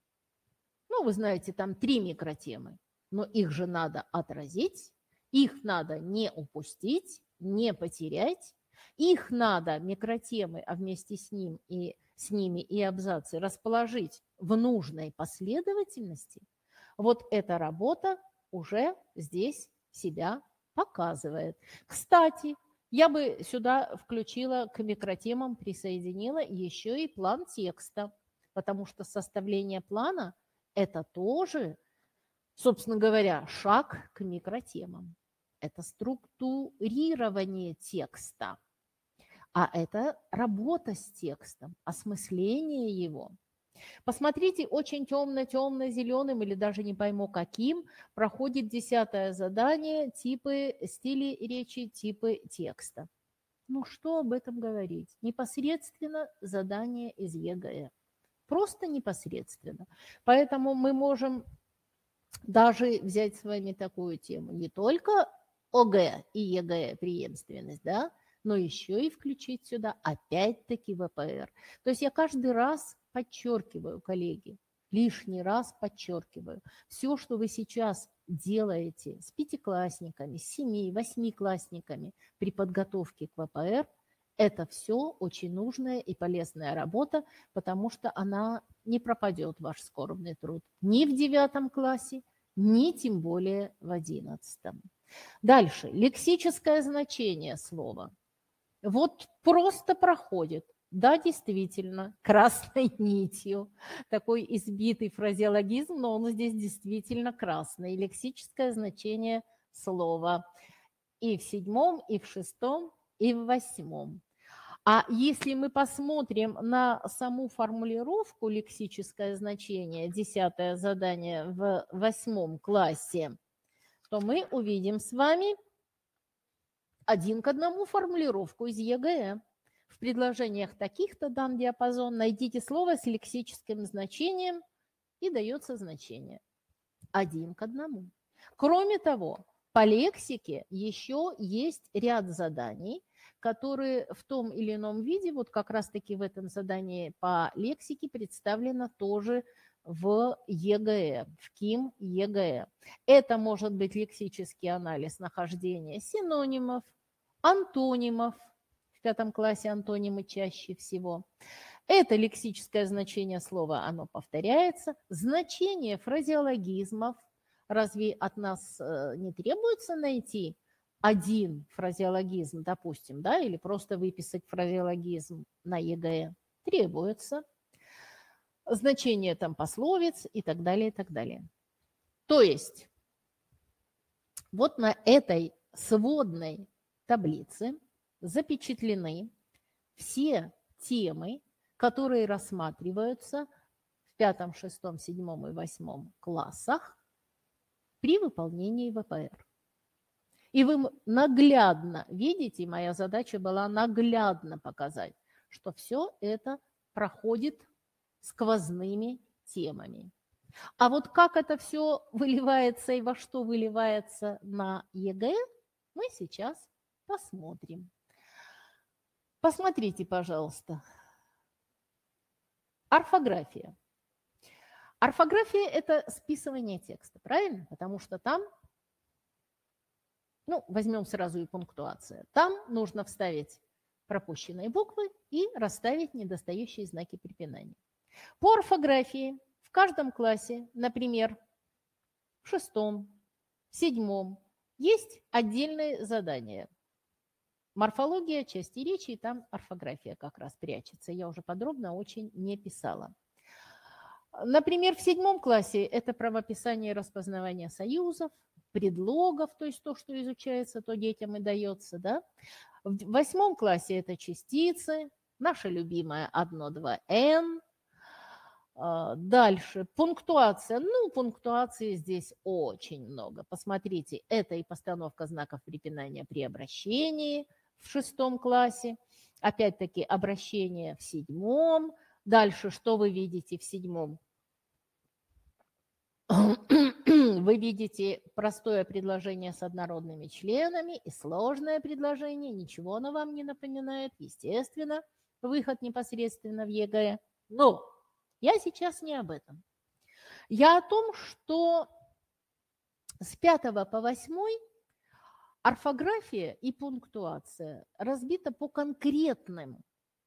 Ну, вы знаете, там 3 микротемы, но их же надо отразить, их надо не упустить, не потерять, их надо, микротемы, а вместе с ними и абзацы расположить в нужной последовательности. Вот эта работа уже здесь себя показывает. Кстати, я бы сюда включила, к микротемам присоединила еще и план текста, потому что составление плана – это тоже, собственно говоря, шаг к микротемам. Это структурирование текста, а это работа с текстом, осмысление его. Посмотрите, очень темно-темно-зеленым или даже не пойму каким проходит 10-е задание типы стилей речи, типы текста. Ну что об этом говорить? Непосредственно задание из ЕГЭ. Просто непосредственно. Поэтому мы можем даже взять с вами такую тему. Не только ОГЭ и ЕГЭ преемственность, да, но еще и включить сюда опять-таки ВПР. То есть я каждый раз подчеркиваю, коллеги, лишний раз подчеркиваю, все, что вы сейчас делаете с пятиклассниками, с 7-, 8-классниками при подготовке к ВПР, это все очень нужная и полезная работа, потому что она не пропадет, ваш скорбный труд, ни в 9 классе, ни тем более в 11. Дальше. Лексическое значение слова. Вот просто проходит. Да, действительно, красной нитью. Такой избитый фразеологизм, но он здесь действительно красный. Лексическое значение слова. И в 7, и в 6, и в 8. А если мы посмотрим на саму формулировку лексическое значение, 10-е задание в 8 классе, то мы увидим с вами 1:1 формулировку из ЕГЭ. В предложениях таких-то дан диапазон, найдите слово с лексическим значением, и дается значение 1:1. Кроме того, по лексике еще есть ряд заданий, которые в том или ином виде, вот как раз-таки в этом задании по лексике представлено тоже в ЕГЭ, в КИМ ЕГЭ. Это может быть лексический анализ нахождения синонимов, антонимов, в 5 классе антонимы чаще всего. Это лексическое значение слова, оно повторяется. Значение фразеологизмов. Разве от нас не требуется найти один фразеологизм, допустим, да, или просто выписать фразеологизм на ЕГЭ? Требуется. Значение там пословиц и так далее, и так далее. То есть вот на этой сводной таблице запечатлены все темы, которые рассматриваются в 5, 6, 7 и 8 классах при выполнении ВПР. И вы наглядно видите, моя задача была наглядно показать, что все это проходит сквозными темами. А вот как это все выливается и во что выливается на ЕГЭ, мы сейчас посмотрим. Посмотрите, пожалуйста. Орфография. Орфография – это списывание текста, правильно? Потому что там, ну, возьмем сразу и пунктуация. Там нужно вставить пропущенные буквы и расставить недостающие знаки препинания. По орфографии в каждом классе, например, в 6, 7, есть отдельные задания. Морфология, части речи, и там орфография как раз прячется. Я уже подробно очень не писала. Например, в 7 классе это правописание и распознавание союзов, предлогов, то есть то, что изучается, то детям и дается. Да? В 8 классе это частицы, наша любимая 1, 2, n. Дальше пунктуация. Ну, пунктуации здесь очень много. Посмотрите, это и постановка знаков препинания при обращении в 6 классе. Опять-таки обращение в 7. Дальше что вы видите в 7? Вы видите простое предложение с однородными членами и сложное предложение. Ничего оно вам не напоминает, естественно. выход непосредственно в ЕГЭ. Но я сейчас не об этом. Я о том, что с 5 по 8 орфография и пунктуация разбита по конкретным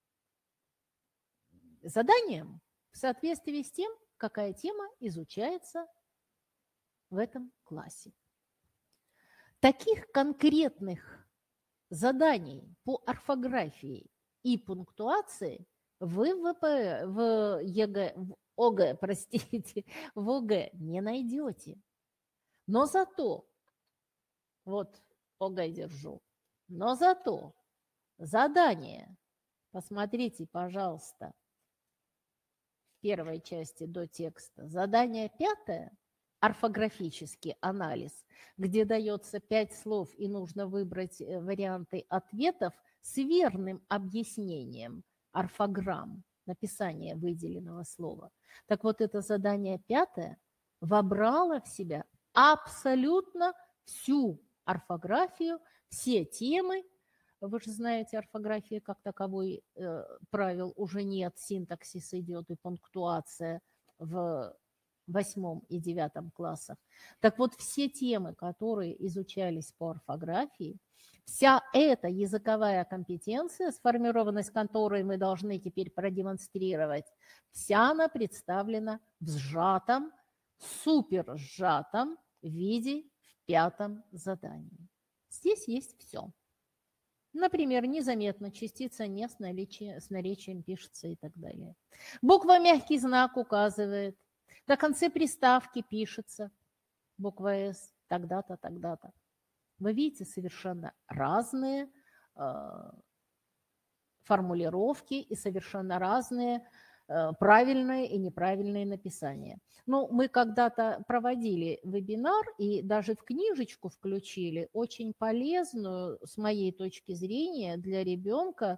заданиям в соответствии с тем, какая тема изучается в этом классе. Таких конкретных заданий по орфографии и пунктуации вы в ЕГЭ, в ОГЭ, простите, в ОГЭ не найдете. Но зато, вот ОГЭ держу, но зато задание, посмотрите, пожалуйста, в первой части до текста, задание 5, орфографический анализ, где дается 5 слов и нужно выбрать варианты ответов с верным объяснением орфограмм, написания выделенного слова. Так вот, это задание 5 вобрало в себя абсолютно всю орфографию, все темы. Вы же знаете, орфографии как таковой правил уже нет, синтаксис идет и пунктуация в 8 и 9 классах. Так вот, все темы, которые изучались по орфографии, вся эта языковая компетенция, сформированность которой мы должны теперь продемонстрировать, вся она представлена в сжатом, супер сжатом виде в 5 задании. Здесь есть все. Например, незаметно частица «не» с наречием пишется и так далее. Буква «мягкий знак» указывает. На конце приставки пишется буква «С», тогда-то, тогда-то. Вы видите совершенно разные формулировки и совершенно разные правильные и неправильные написания. Ну, мы когда-то проводили вебинар и даже в книжечку включили очень полезную, с моей точки зрения, для ребенка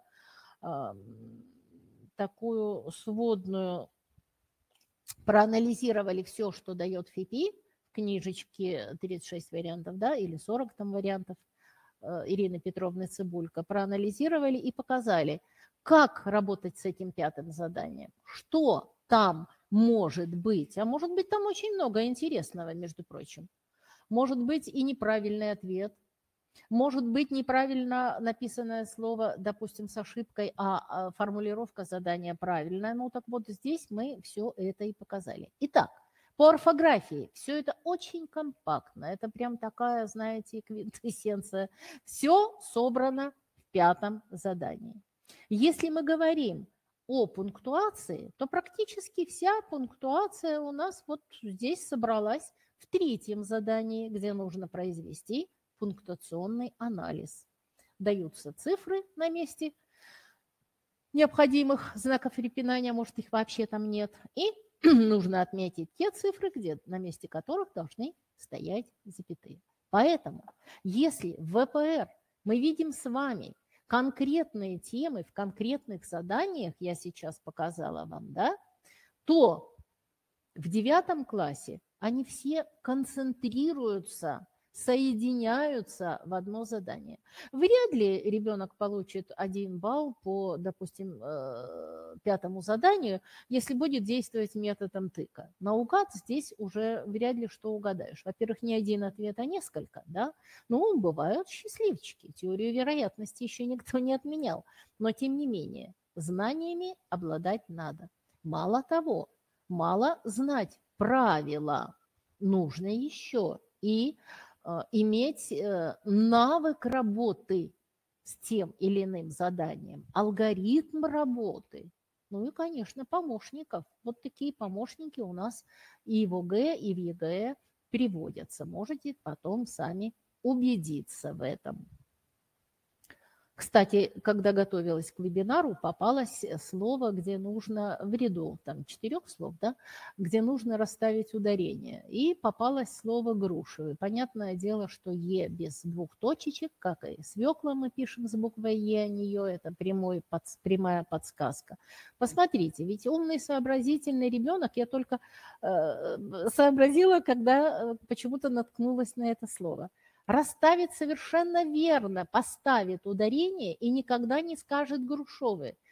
такую сводную. Проанализировали все, что дает ФИПИ, в книжечке 36 вариантов, да, или 40 там вариантов Ирины Петровны Цыбулько, проанализировали и показали, как работать с этим 5 заданием, что там может быть, а может быть там очень много интересного, между прочим. Может быть и неправильный ответ, может быть неправильно написанное слово, допустим, с ошибкой, а формулировка задания правильная. Ну так вот здесь мы все это и показали. Итак, по орфографии все это очень компактно. Это прям такая, знаете, квинтэссенция. Все собрано в 5 задании. Если мы говорим о пунктуации, то практически вся пунктуация у нас вот здесь собралась в 3 задании, где нужно произвести пунктуационный анализ. Даются цифры на месте необходимых знаков препинания, может, их вообще там нет. И нужно отметить те цифры, на месте которых должны стоять запятые. Поэтому, если в ВПР мы видим с вами конкретные темы в конкретных заданиях, я сейчас показала вам, да, то в 9 классе они все концентрируются, соединяются в одно задание. Вряд ли ребенок получит 1 балл по, допустим, 5 заданию, если будет действовать методом тыка. Наугад здесь уже вряд ли что угадаешь. Во-первых, не один ответ, а несколько, да? Ну, бывают счастливчики. Теорию вероятности еще никто не отменял. Но, тем не менее, знаниями обладать надо. Мало того, мало знать правила, нужно еще и иметь навык работы с тем или иным заданием, алгоритм работы, ну и, конечно, помощников. Вот такие помощники у нас и в ОГЭ, и в ЕГЭ приводятся. Можете потом сами убедиться в этом. Кстати, когда готовилась к вебинару, попалось слово, где нужно в ряду, там 4 слов, да, где нужно расставить ударение. И попалось слово грушевый. Понятное дело, что Е без 2 точечек, как и свекла мы пишем с буквой Е, а не Ё, это прямая подсказка. Посмотрите, ведь умный, сообразительный ребенок, я только сообразила, когда почему-то наткнулась на это слово. Расставит совершенно верно, поставит ударение и никогда не скажет грушевый.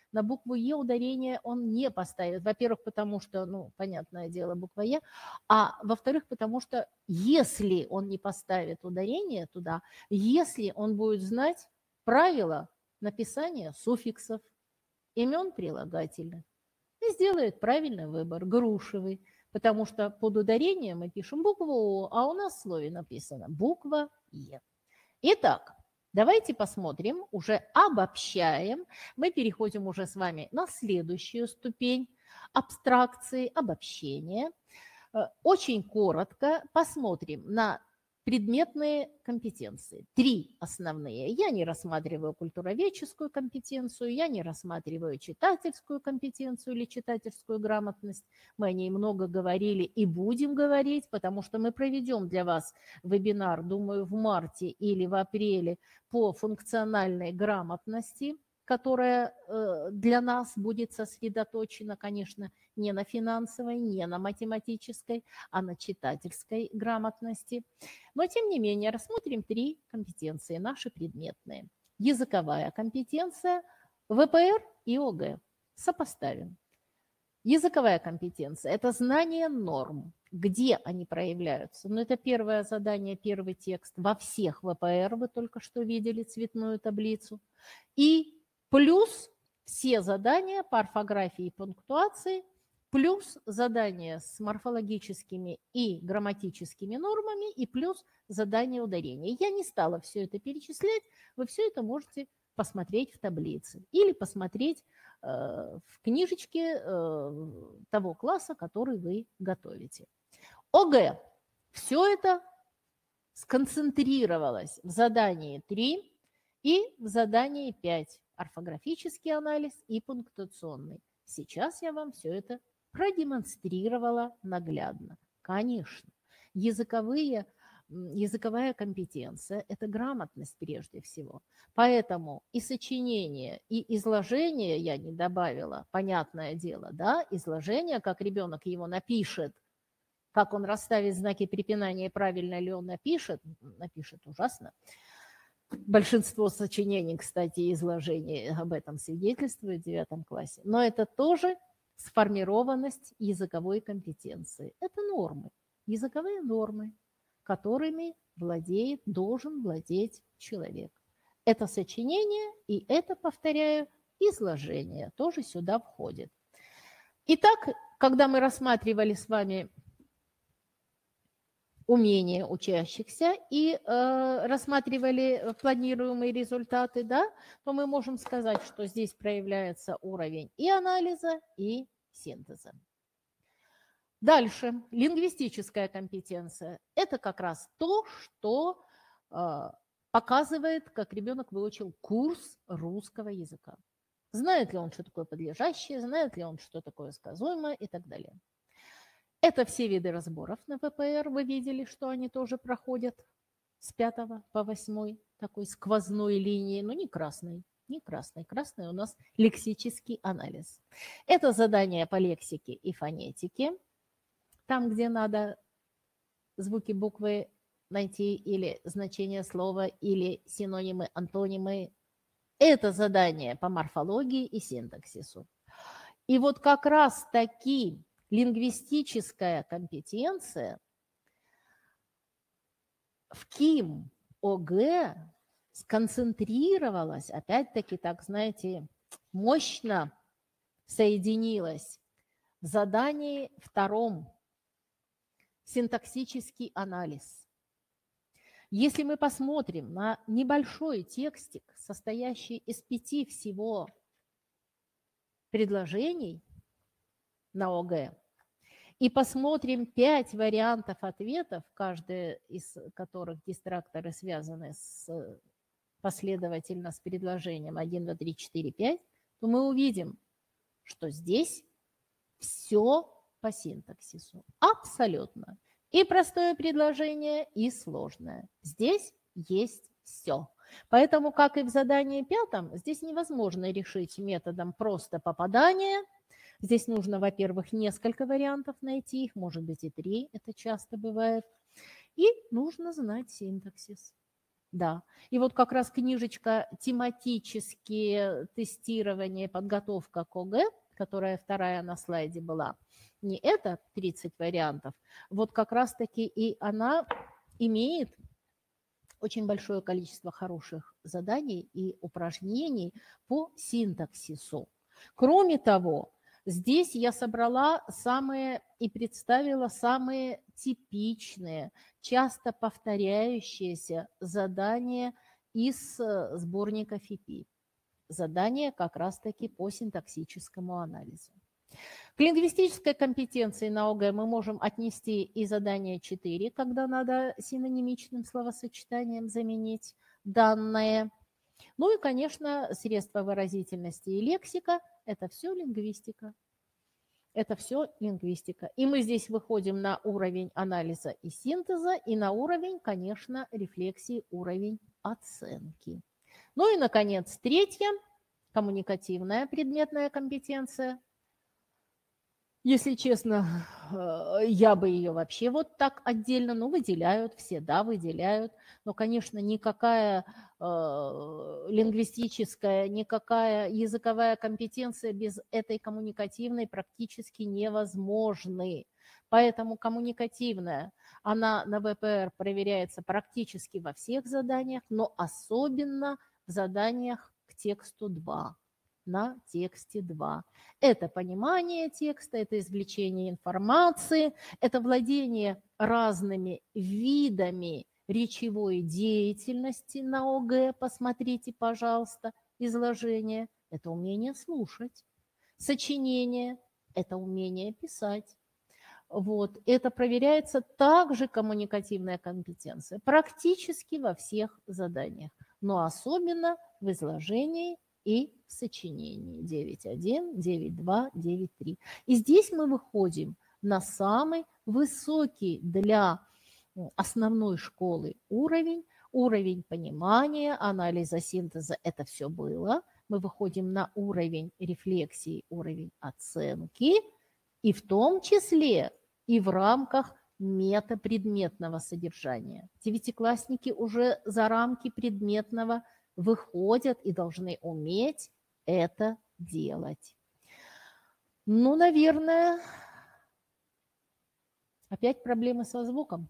на букву Е ударение он не поставит. Во-первых, потому что, ну, понятное дело, буква Е, а во-вторых, потому что если он не поставит ударение туда, если он будет знать правила написания суффиксов, имен прилагательных, и сделает правильный выбор, грушевый, потому что под ударением мы пишем букву О, а у нас в слове написано буква Е. Итак, давайте посмотрим, уже обобщаем. Мы переходим уже с вами на следующую ступень абстракции, обобщения. Очень коротко посмотрим на предметные компетенции. 3 основные. Я не рассматриваю культуроведческую компетенцию, я не рассматриваю читательскую компетенцию или читательскую грамотность. Мы о ней много говорили и будем говорить, потому что мы проведем для вас вебинар, думаю, в марте или в апреле по функциональной грамотности, которая для нас будет сосредоточена, конечно, не на финансовой, не на математической, а на читательской грамотности. Но, тем не менее, рассмотрим 3 компетенции, наши предметные. Языковая компетенция, ВПР и ОГЭ. Сопоставим. Языковая компетенция – это знание норм. Где они проявляются? Ну, это первое задание, первый текст. Во всех ВПР вы только что видели цветную таблицу. И плюс все задания по орфографии и пунктуации, плюс задания с морфологическими и грамматическими нормами, и плюс задание ударения. Я не стала все это перечислять, вы все это можете посмотреть в таблице или посмотреть в книжечке того класса, который вы готовите. ОГЭ. Все это сконцентрировалось в задании 3 и в задании 5. Орфографический анализ и пунктуационный. Сейчас я вам все это продемонстрировала наглядно. Конечно, языковая компетенция – это грамотность прежде всего. Поэтому и сочинение, и изложение я не добавила, понятное дело, да, изложение, как ребенок его напишет, как он расставит знаки препинания, правильно ли он напишет ужасно. Большинство сочинений, кстати, изложений об этом свидетельствует в 9 классе. Но это тоже сформированность языковой компетенции. Это нормы, языковые нормы, которыми должен владеть человек. Это сочинение и это, повторяю, изложение тоже сюда входит. Итак, когда мы рассматривали с вами умения учащихся и рассматривали планируемые результаты, да, то мы можем сказать, что здесь проявляется уровень и анализа, и синтеза. Дальше, лингвистическая компетенция. Это как раз то, что показывает, как ребенок выучил курс русского языка. Знает ли он, что такое подлежащее, знает ли он, что такое сказуемое и так далее. Это все виды разборов на ВПР. Вы видели, что они тоже проходят с 5 по 8 такой сквозной линии, но не красной. Не красной. Красной у нас лексический анализ. Это задания по лексике и фонетике. Там, где надо звуки буквы найти или значение слова, или синонимы, антонимы. Это задание по морфологии и синтаксису. И вот как раз таки лингвистическая компетенция в КИМ ОГЭ сконцентрировалась, опять-таки, так, знаете, мощно соединилась в задании 2 синтаксический анализ. Если мы посмотрим на небольшой текстик, состоящий из 5 всего предложений на ОГЭ, и посмотрим 5 вариантов ответов, каждый из которых дистракторы связаны последовательно с предложением 1, 2, 3, 4, 5, то мы увидим, что здесь все по синтаксису. Абсолютно. И простое предложение, и сложное. Здесь есть все. Поэтому, как и в задании 5, здесь невозможно решить методом просто попадания. Здесь нужно, во-первых, несколько вариантов найти, их может быть и 3, это часто бывает. И нужно знать синтаксис. Да. И вот как раз книжечка «Тематические тестирования, подготовка к ОГЭ», которая вторая на слайде была, не это 30 вариантов, вот как раз-таки и она имеет очень большое количество хороших заданий и упражнений по синтаксису. Кроме того, здесь я собрала самые и представила самые типичные, часто повторяющиеся задания из сборника ФИПИ. Задания как раз-таки по синтаксическому анализу. К лингвистической компетенции на ОГЭ мы можем отнести и задание 4, когда надо синонимичным словосочетанием заменить данное. Ну и, конечно, средства выразительности и лексика – это все лингвистика. Это все лингвистика. И мы здесь выходим на уровень анализа и синтеза, и на уровень, конечно, рефлексии, уровень оценки. Ну и, наконец, третья – коммуникативная предметная компетенция. Если честно, я бы ее вообще вот так отдельно, ну, выделяют все, да, выделяют. Но, конечно, никакая лингвистическая, никакая языковая компетенция без этой коммуникативной практически невозможны. Поэтому коммуникативная, она на ВПР проверяется практически во всех заданиях, но особенно в заданиях к тексту 2, на тексте 2. Это понимание текста, это извлечение информации, это владение разными видами речевой деятельности на ОГЭ. Посмотрите, пожалуйста, изложение. Это умение слушать. Сочинение – это умение писать. Вот. Это проверяется также коммуникативная компетенция практически во всех заданиях, но особенно в изложении и в сочинении 9.1, 9.2, 9.3. И здесь мы выходим на самый высокий для основной школы уровень, уровень понимания, анализа, синтеза, это все было. Мы выходим на уровень рефлексии, уровень оценки, и в том числе и в рамках метапредметного содержания. Девятиклассники уже за рамки предметного выходят и должны уметь это делать. Ну, наверное, опять проблемы со звуком.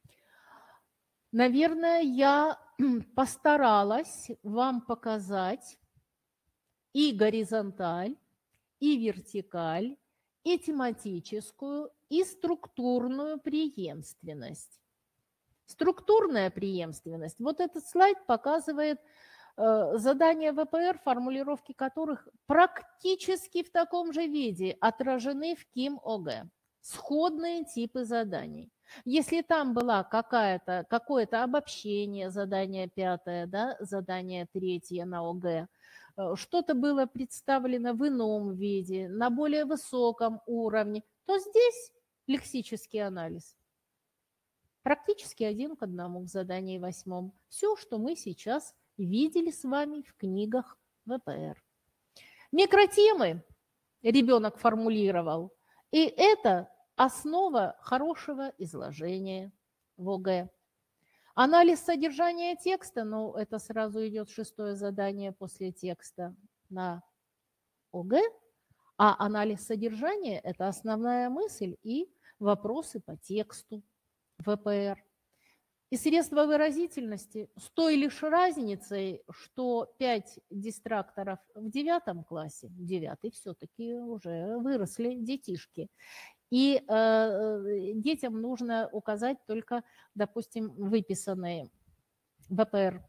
Наверное, я постаралась вам показать и горизонталь, и вертикаль, и тематическую, и структурную преемственность. Структурная преемственность. Вот этот слайд показывает задания ВПР, формулировки которых практически в таком же виде отражены в КИМ-ОГЭ. Сходные типы заданий. Если там было какое-то обобщение, задание 5, да, задание 3 на ОГЭ, что-то было представлено в ином виде, на более высоком уровне, то здесь лексический анализ. Практически 1 к 1 в задании 8. Все, что мы сейчас видели с вами в книгах ВПР. Микротемы ребенок формулировал, и это основа хорошего изложения в ОГЭ. Анализ содержания текста, ну, это сразу идет 6-е задание после текста на ОГЭ, а анализ содержания – это основная мысль и вопросы по тексту ВПР. И средства выразительности с той лишь разницей, что 5 дистракторов в 9 классе, 9 все-таки уже выросли детишки, и детям нужно указать только, допустим, выписанные ВПР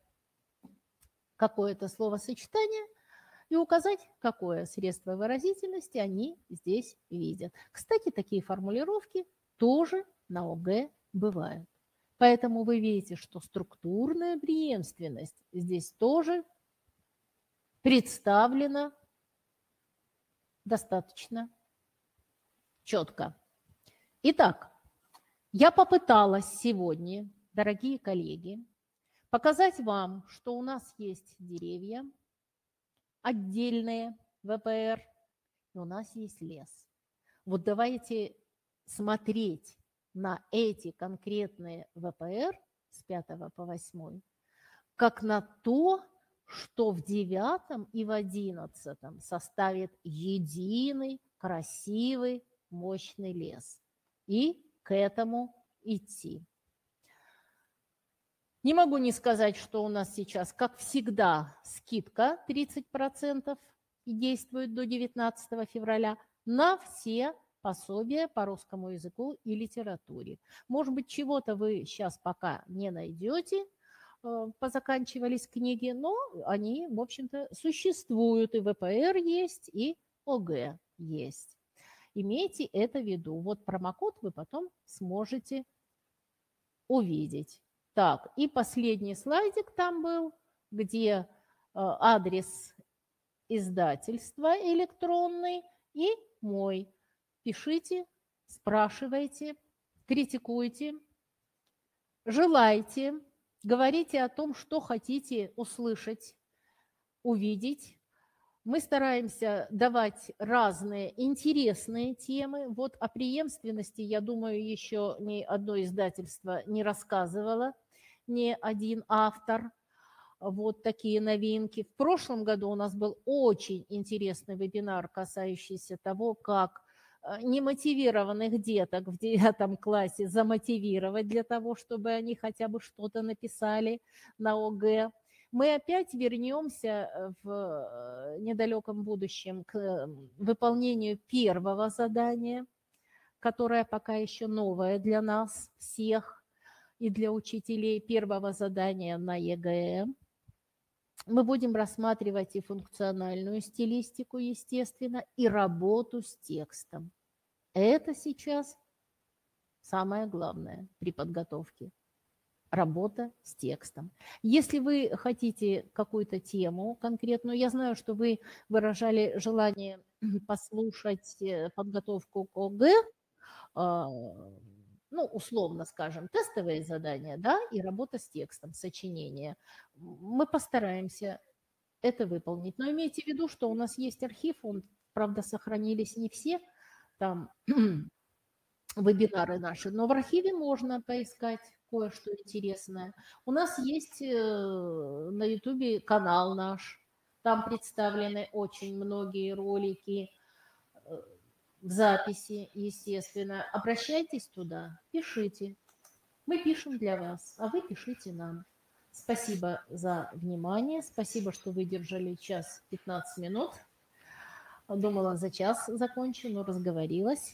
какое-то словосочетание и указать, какое средство выразительности они здесь видят. Кстати, такие формулировки тоже на ОГЭ бывают. Поэтому вы видите, что структурная преемственность здесь тоже представлена достаточно четко. Итак, я попыталась сегодня, дорогие коллеги, показать вам, что у нас есть деревья, отдельные ВПР, и у нас есть лес. Вот давайте смотреть на эти конкретные ВПР с 5 по 8 как на то, что в 9 и в 11 составит единый, красивый, мощный лес. И к этому идти. Не могу не сказать, что у нас сейчас, как всегда, скидка 30% и действует до 19 февраля на все пособия по русскому языку и литературе. Может быть, чего-то вы сейчас пока не найдете, позаканчивались книги, но они, в общем-то, существуют. И ВПР есть, и ОГЭ есть. Имейте это в виду. Вот промокод вы потом сможете увидеть. Так, и последний слайдик там был, где адрес издательства электронный и мой. Пишите, спрашивайте, критикуйте, желайте, говорите о том, что хотите услышать, увидеть. Мы стараемся давать разные интересные темы. Вот о преемственности, я думаю, еще ни одно издательство не рассказывало, ни один автор. Вот такие новинки. В прошлом году у нас был очень интересный вебинар, касающийся того, как немотивированных деток в 9 классе замотивировать для того, чтобы они хотя бы что-то написали на ОГЭ. Мы опять вернемся в недалеком будущем к выполнению первого задания, которое пока еще новое для нас всех и для учителей, первого задания на ЕГЭ. Мы будем рассматривать и функциональную стилистику, естественно, и работу с текстом. Это сейчас самое главное при подготовке. Работа с текстом. Если вы хотите какую-то тему конкретную, я знаю, что вы выражали желание послушать подготовку к ОГЭ, ну, условно скажем, тестовые задания, да, и работа с текстом, сочинение. Мы постараемся это выполнить. Но имейте в виду, что у нас есть архив, он, правда, сохранились не все там вебинары наши, но в архиве можно поискать кое-что интересное. У нас есть на YouTube канал наш, там представлены очень многие ролики в записи, естественно. Обращайтесь туда, пишите. Мы пишем для вас, а вы пишите нам. Спасибо за внимание, спасибо, что выдержали час 15 минут. Думала, за час закончу, но разговорилась.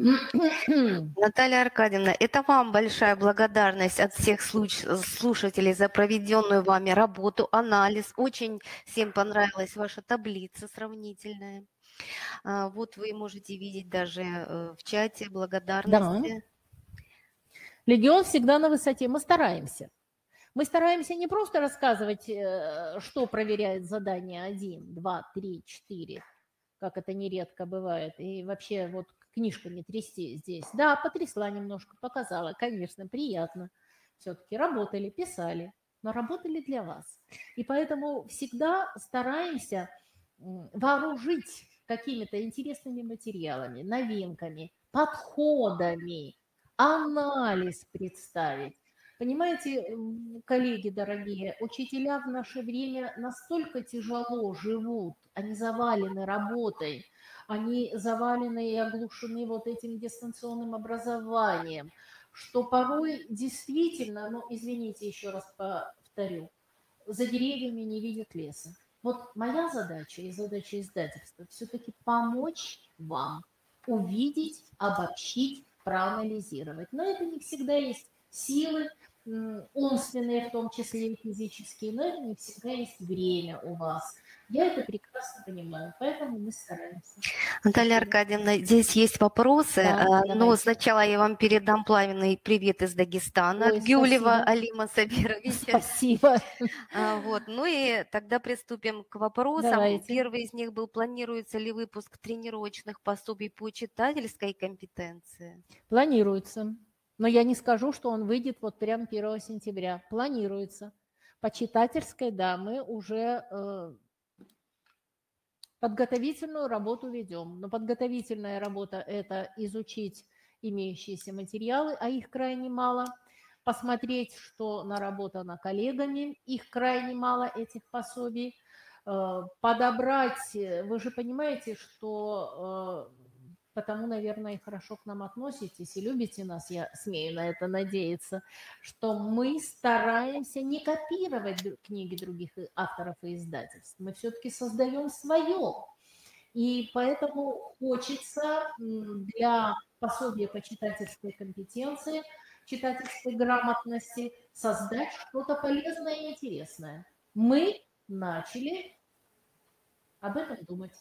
Наталья Аркадьевна, это вам большая благодарность от всех слушателей за проведенную вами работу, анализ. Очень всем понравилась ваша таблица сравнительная. Вот вы можете видеть даже в чате благодарности. Да. Легион всегда на высоте. Мы стараемся. Мы стараемся не просто рассказывать, что проверяет задание 1, 2, 3, 4, как это нередко бывает, и вообще вот книжками трясти здесь. Да, потрясла немножко, показала, конечно, приятно. Все-таки работали, писали, но работали для вас. И поэтому всегда стараемся вооружить какими-то интересными материалами, новинками, подходами, анализ представить. Понимаете, коллеги дорогие, учителя в наше время настолько тяжело живут, они завалены работой, они завалены и оглушены вот этим дистанционным образованием, что порой действительно, ну, извините, еще раз повторю, за деревьями не видят леса. Вот моя задача и задача издательства все-таки помочь вам увидеть, обобщить, проанализировать. Но это не всегда есть силы, умственные, в том числе и физические, но это не всегда есть время у вас. Я это прекрасно понимаю, поэтому мы стараемся. Наталья Аркадьевна, здесь есть вопросы, Да, но сначала я вам передам пламенный привет из Дагестана от Гюлева Алима Сабировича. Спасибо. Вот, ну и тогда приступим к вопросам. Давайте. Первый из них был: планируется ли выпуск тренировочных пособий по читательской компетенции? Планируется. Но я не скажу, что он выйдет вот прям 1 сентября. Планируется. По читательской, да, мы уже подготовительную работу ведем. Но подготовительная работа – это изучить имеющиеся материалы, а их крайне мало. посмотреть, что наработано коллегами, их крайне мало, этих пособий, подобрать, вы же понимаете, что потому, наверное, и хорошо к нам относитесь и любите нас, я смею на это надеяться, что мы стараемся не копировать книги других авторов и издательств. Мы все-таки создаем свое. И поэтому хочется для пособия по читательской компетенции, читательской грамотности создать что-то полезное и интересное. Мы начали об этом думать.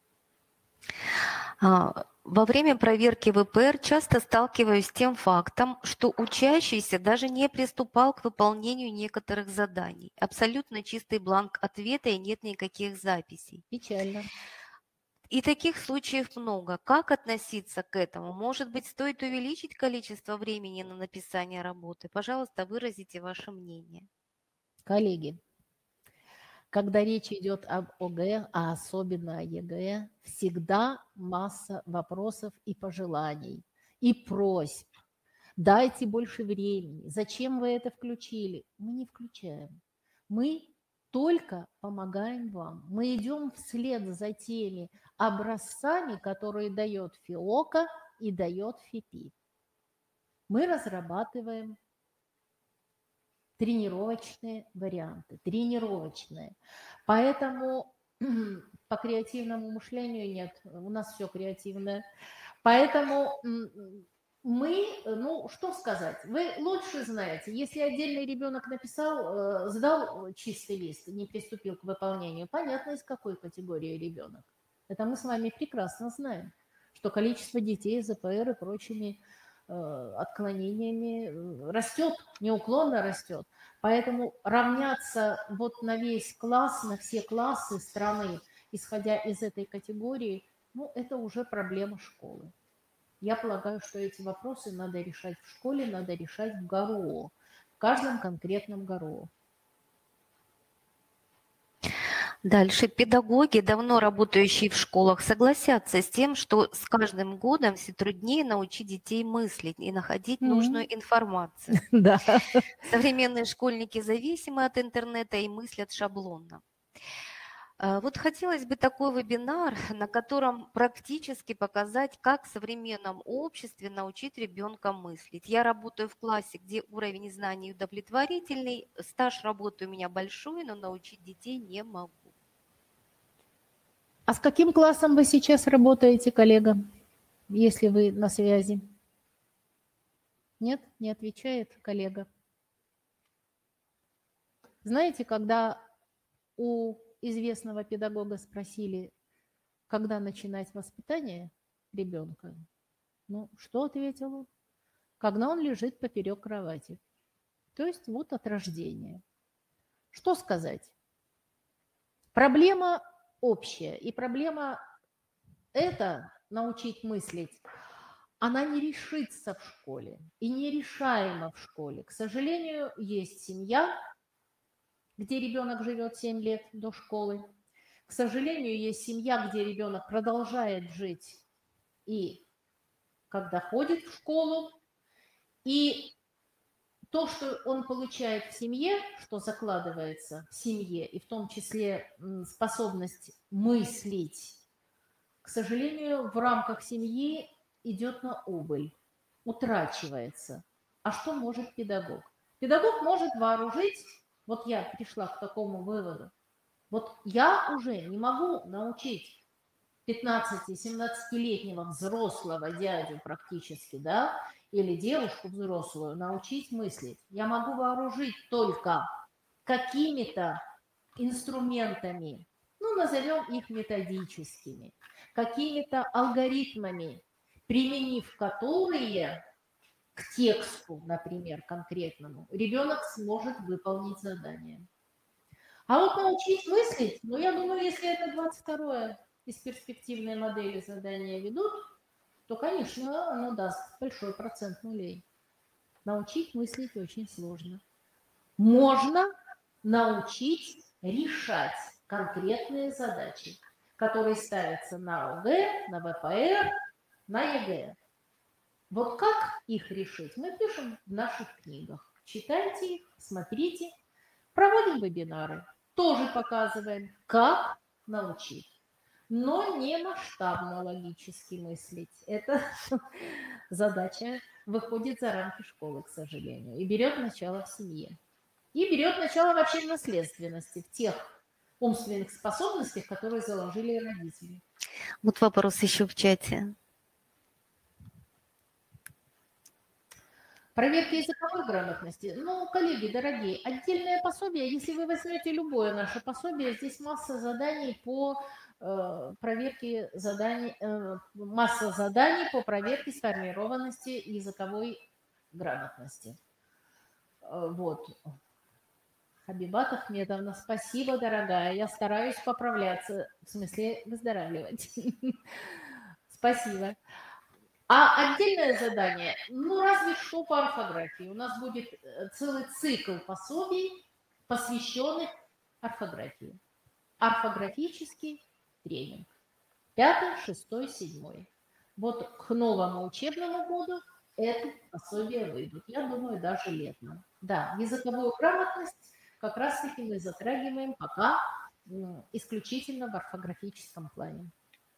Во время проверки ВПР часто сталкиваюсь с тем фактом, что учащийся даже не приступал к выполнению некоторых заданий. Абсолютно чистый бланк ответа и нет никаких записей. Печально. И таких случаев много. Как относиться к этому? Может быть, стоит увеличить количество времени на написание работы? Пожалуйста, выразите ваше мнение. Коллеги, когда речь идет об ОГЭ, а особенно о ЕГЭ, всегда масса вопросов и пожеланий, и просьб. Дайте больше времени. Зачем вы это включили? Мы не включаем. Мы только помогаем вам. Мы идем вслед за теми образцами, которые дает ФИОКа и дает ФИПИ. Мы разрабатываем тренировочные варианты, тренировочные. Поэтому по креативному мышлению нет, у нас все креативное. Поэтому мы, ну, что сказать, вы лучше знаете, если отдельный ребенок написал, сдал чистый лист, не приступил к выполнению, понятно, из какой категории ребенок. Это мы с вами прекрасно знаем, что количество детей с ЗПР и прочими отклонениями растет, неуклонно растет. Поэтому равняться вот на весь класс, на все классы страны, исходя из этой категории, ну, это уже проблема школы. Я полагаю, что эти вопросы надо решать в школе, надо решать в ГАРО, в каждом конкретном ГАРО. Дальше. Педагоги, давно работающие в школах, согласятся с тем, что с каждым годом все труднее научить детей мыслить и находить нужную информацию. Да. Современные школьники зависимы от интернета и мыслят шаблонно. Вот хотелось бы такой вебинар, на котором практически показать, как в современном обществе научить ребенка мыслить. Я работаю в классе, где уровень знаний удовлетворительный, стаж работы у меня большой, но научить детей не могу. А с каким классом вы сейчас работаете, коллега, если вы на связи? Нет, не отвечает коллега. Знаете, когда у известного педагога спросили, когда начинать воспитание ребенка, ну, что ответил он? Когда он лежит поперек кровати. То есть вот от рождения. Что сказать? Проблема общая. И проблема эта, научить мыслить, она не решится в школе и нерешаема в школе. К сожалению, есть семья, где ребенок живет 7 лет до школы. К сожалению, есть семья, где ребенок продолжает жить и когда ходит в школу. И то, что он получает в семье, что закладывается в семье, и в том числе способность мыслить, к сожалению, в рамках семьи идет на убыль, утрачивается. А что может педагог? Педагог может вооружить, вот я пришла к такому выводу, вот я уже не могу научить 15-17-летнего взрослого дядю практически, да, или девушку взрослую научить мыслить. Я могу вооружить только какими-то инструментами, ну, назовем их методическими, какими-то алгоритмами, применив которые к тексту, например, конкретному, ребенок сможет выполнить задание. А вот научить мыслить, ну, я думаю, если это 22-е из перспективной модели задания ведут, то, конечно, оно даст большой процент нулей. Научить мыслить очень сложно. Можно научить решать конкретные задачи, которые ставятся на ОГЭ, на ВПР, на ЕГЭ. Вот как их решить, мы пишем в наших книгах. Читайте их, смотрите. Проводим вебинары. Тоже показываем, как научить. Но не масштабно логически мыслить. Это задача выходит за рамки школы, к сожалению. И берет начало в семье. И берет начало вообще в наследственности, в тех умственных способностях, которые заложили родители. Вот вопрос еще в чате. Проверки языковой грамотности. Ну, коллеги, дорогие, отдельное пособие, если вы возьмете любое наше пособие, здесь масса заданий по проверке заданий, масса заданий по проверке сформированности языковой грамотности. Вот. Хабибат Ахмедовна, спасибо, дорогая. Я стараюсь поправляться, в смысле выздоравливать. Спасибо. А отдельное задание, ну разве что по орфографии. У нас будет целый цикл пособий, посвященных орфографии. Орфографический тренинг. 5, 6, 7. Вот к новому учебному году это пособие выйдут. Я думаю, даже летом. Да, языковую грамотность как раз-таки мы затрагиваем пока исключительно в орфографическом плане.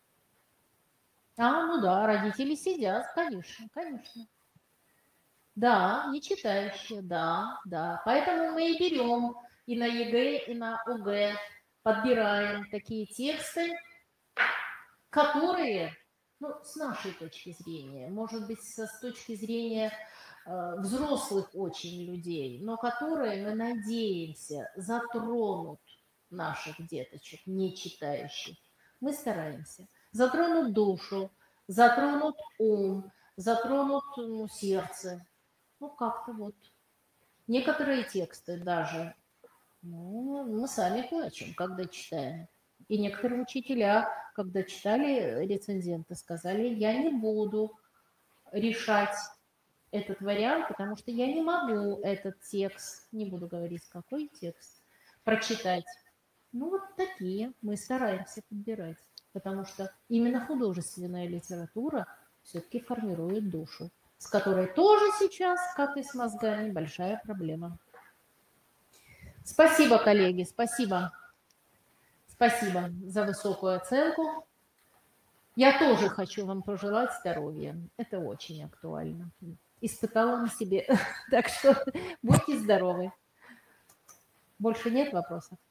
Ну да, родители сидят, конечно, конечно. Да, не читающие, да. Поэтому мы и берем и на ЕГЭ, и на ОГЭ, подбираем такие тексты, которые, ну, с нашей точки зрения, может быть, с точки зрения взрослых очень людей, но которые, мы надеемся, затронут наших деточек, не читающих. Мы стараемся. Затронут душу, затронут ум, затронут сердце. Ну, как-то вот. Некоторые тексты даже, мы сами плачем, когда читаем. И некоторые учителя, когда читали рецензенты, сказали, я не буду решать этот вариант, потому что я не могу этот текст, не буду говорить, какой текст, прочитать. Ну, вот такие мы стараемся подбирать, потому что именно художественная литература все-таки формирует душу, с которой тоже сейчас, как и с мозгами, большая проблема. Спасибо, коллеги, спасибо. Спасибо за высокую оценку. Я тоже хочу вам пожелать здоровья. Это очень актуально. Испытала на себе. Так что будьте здоровы. Больше нет вопросов?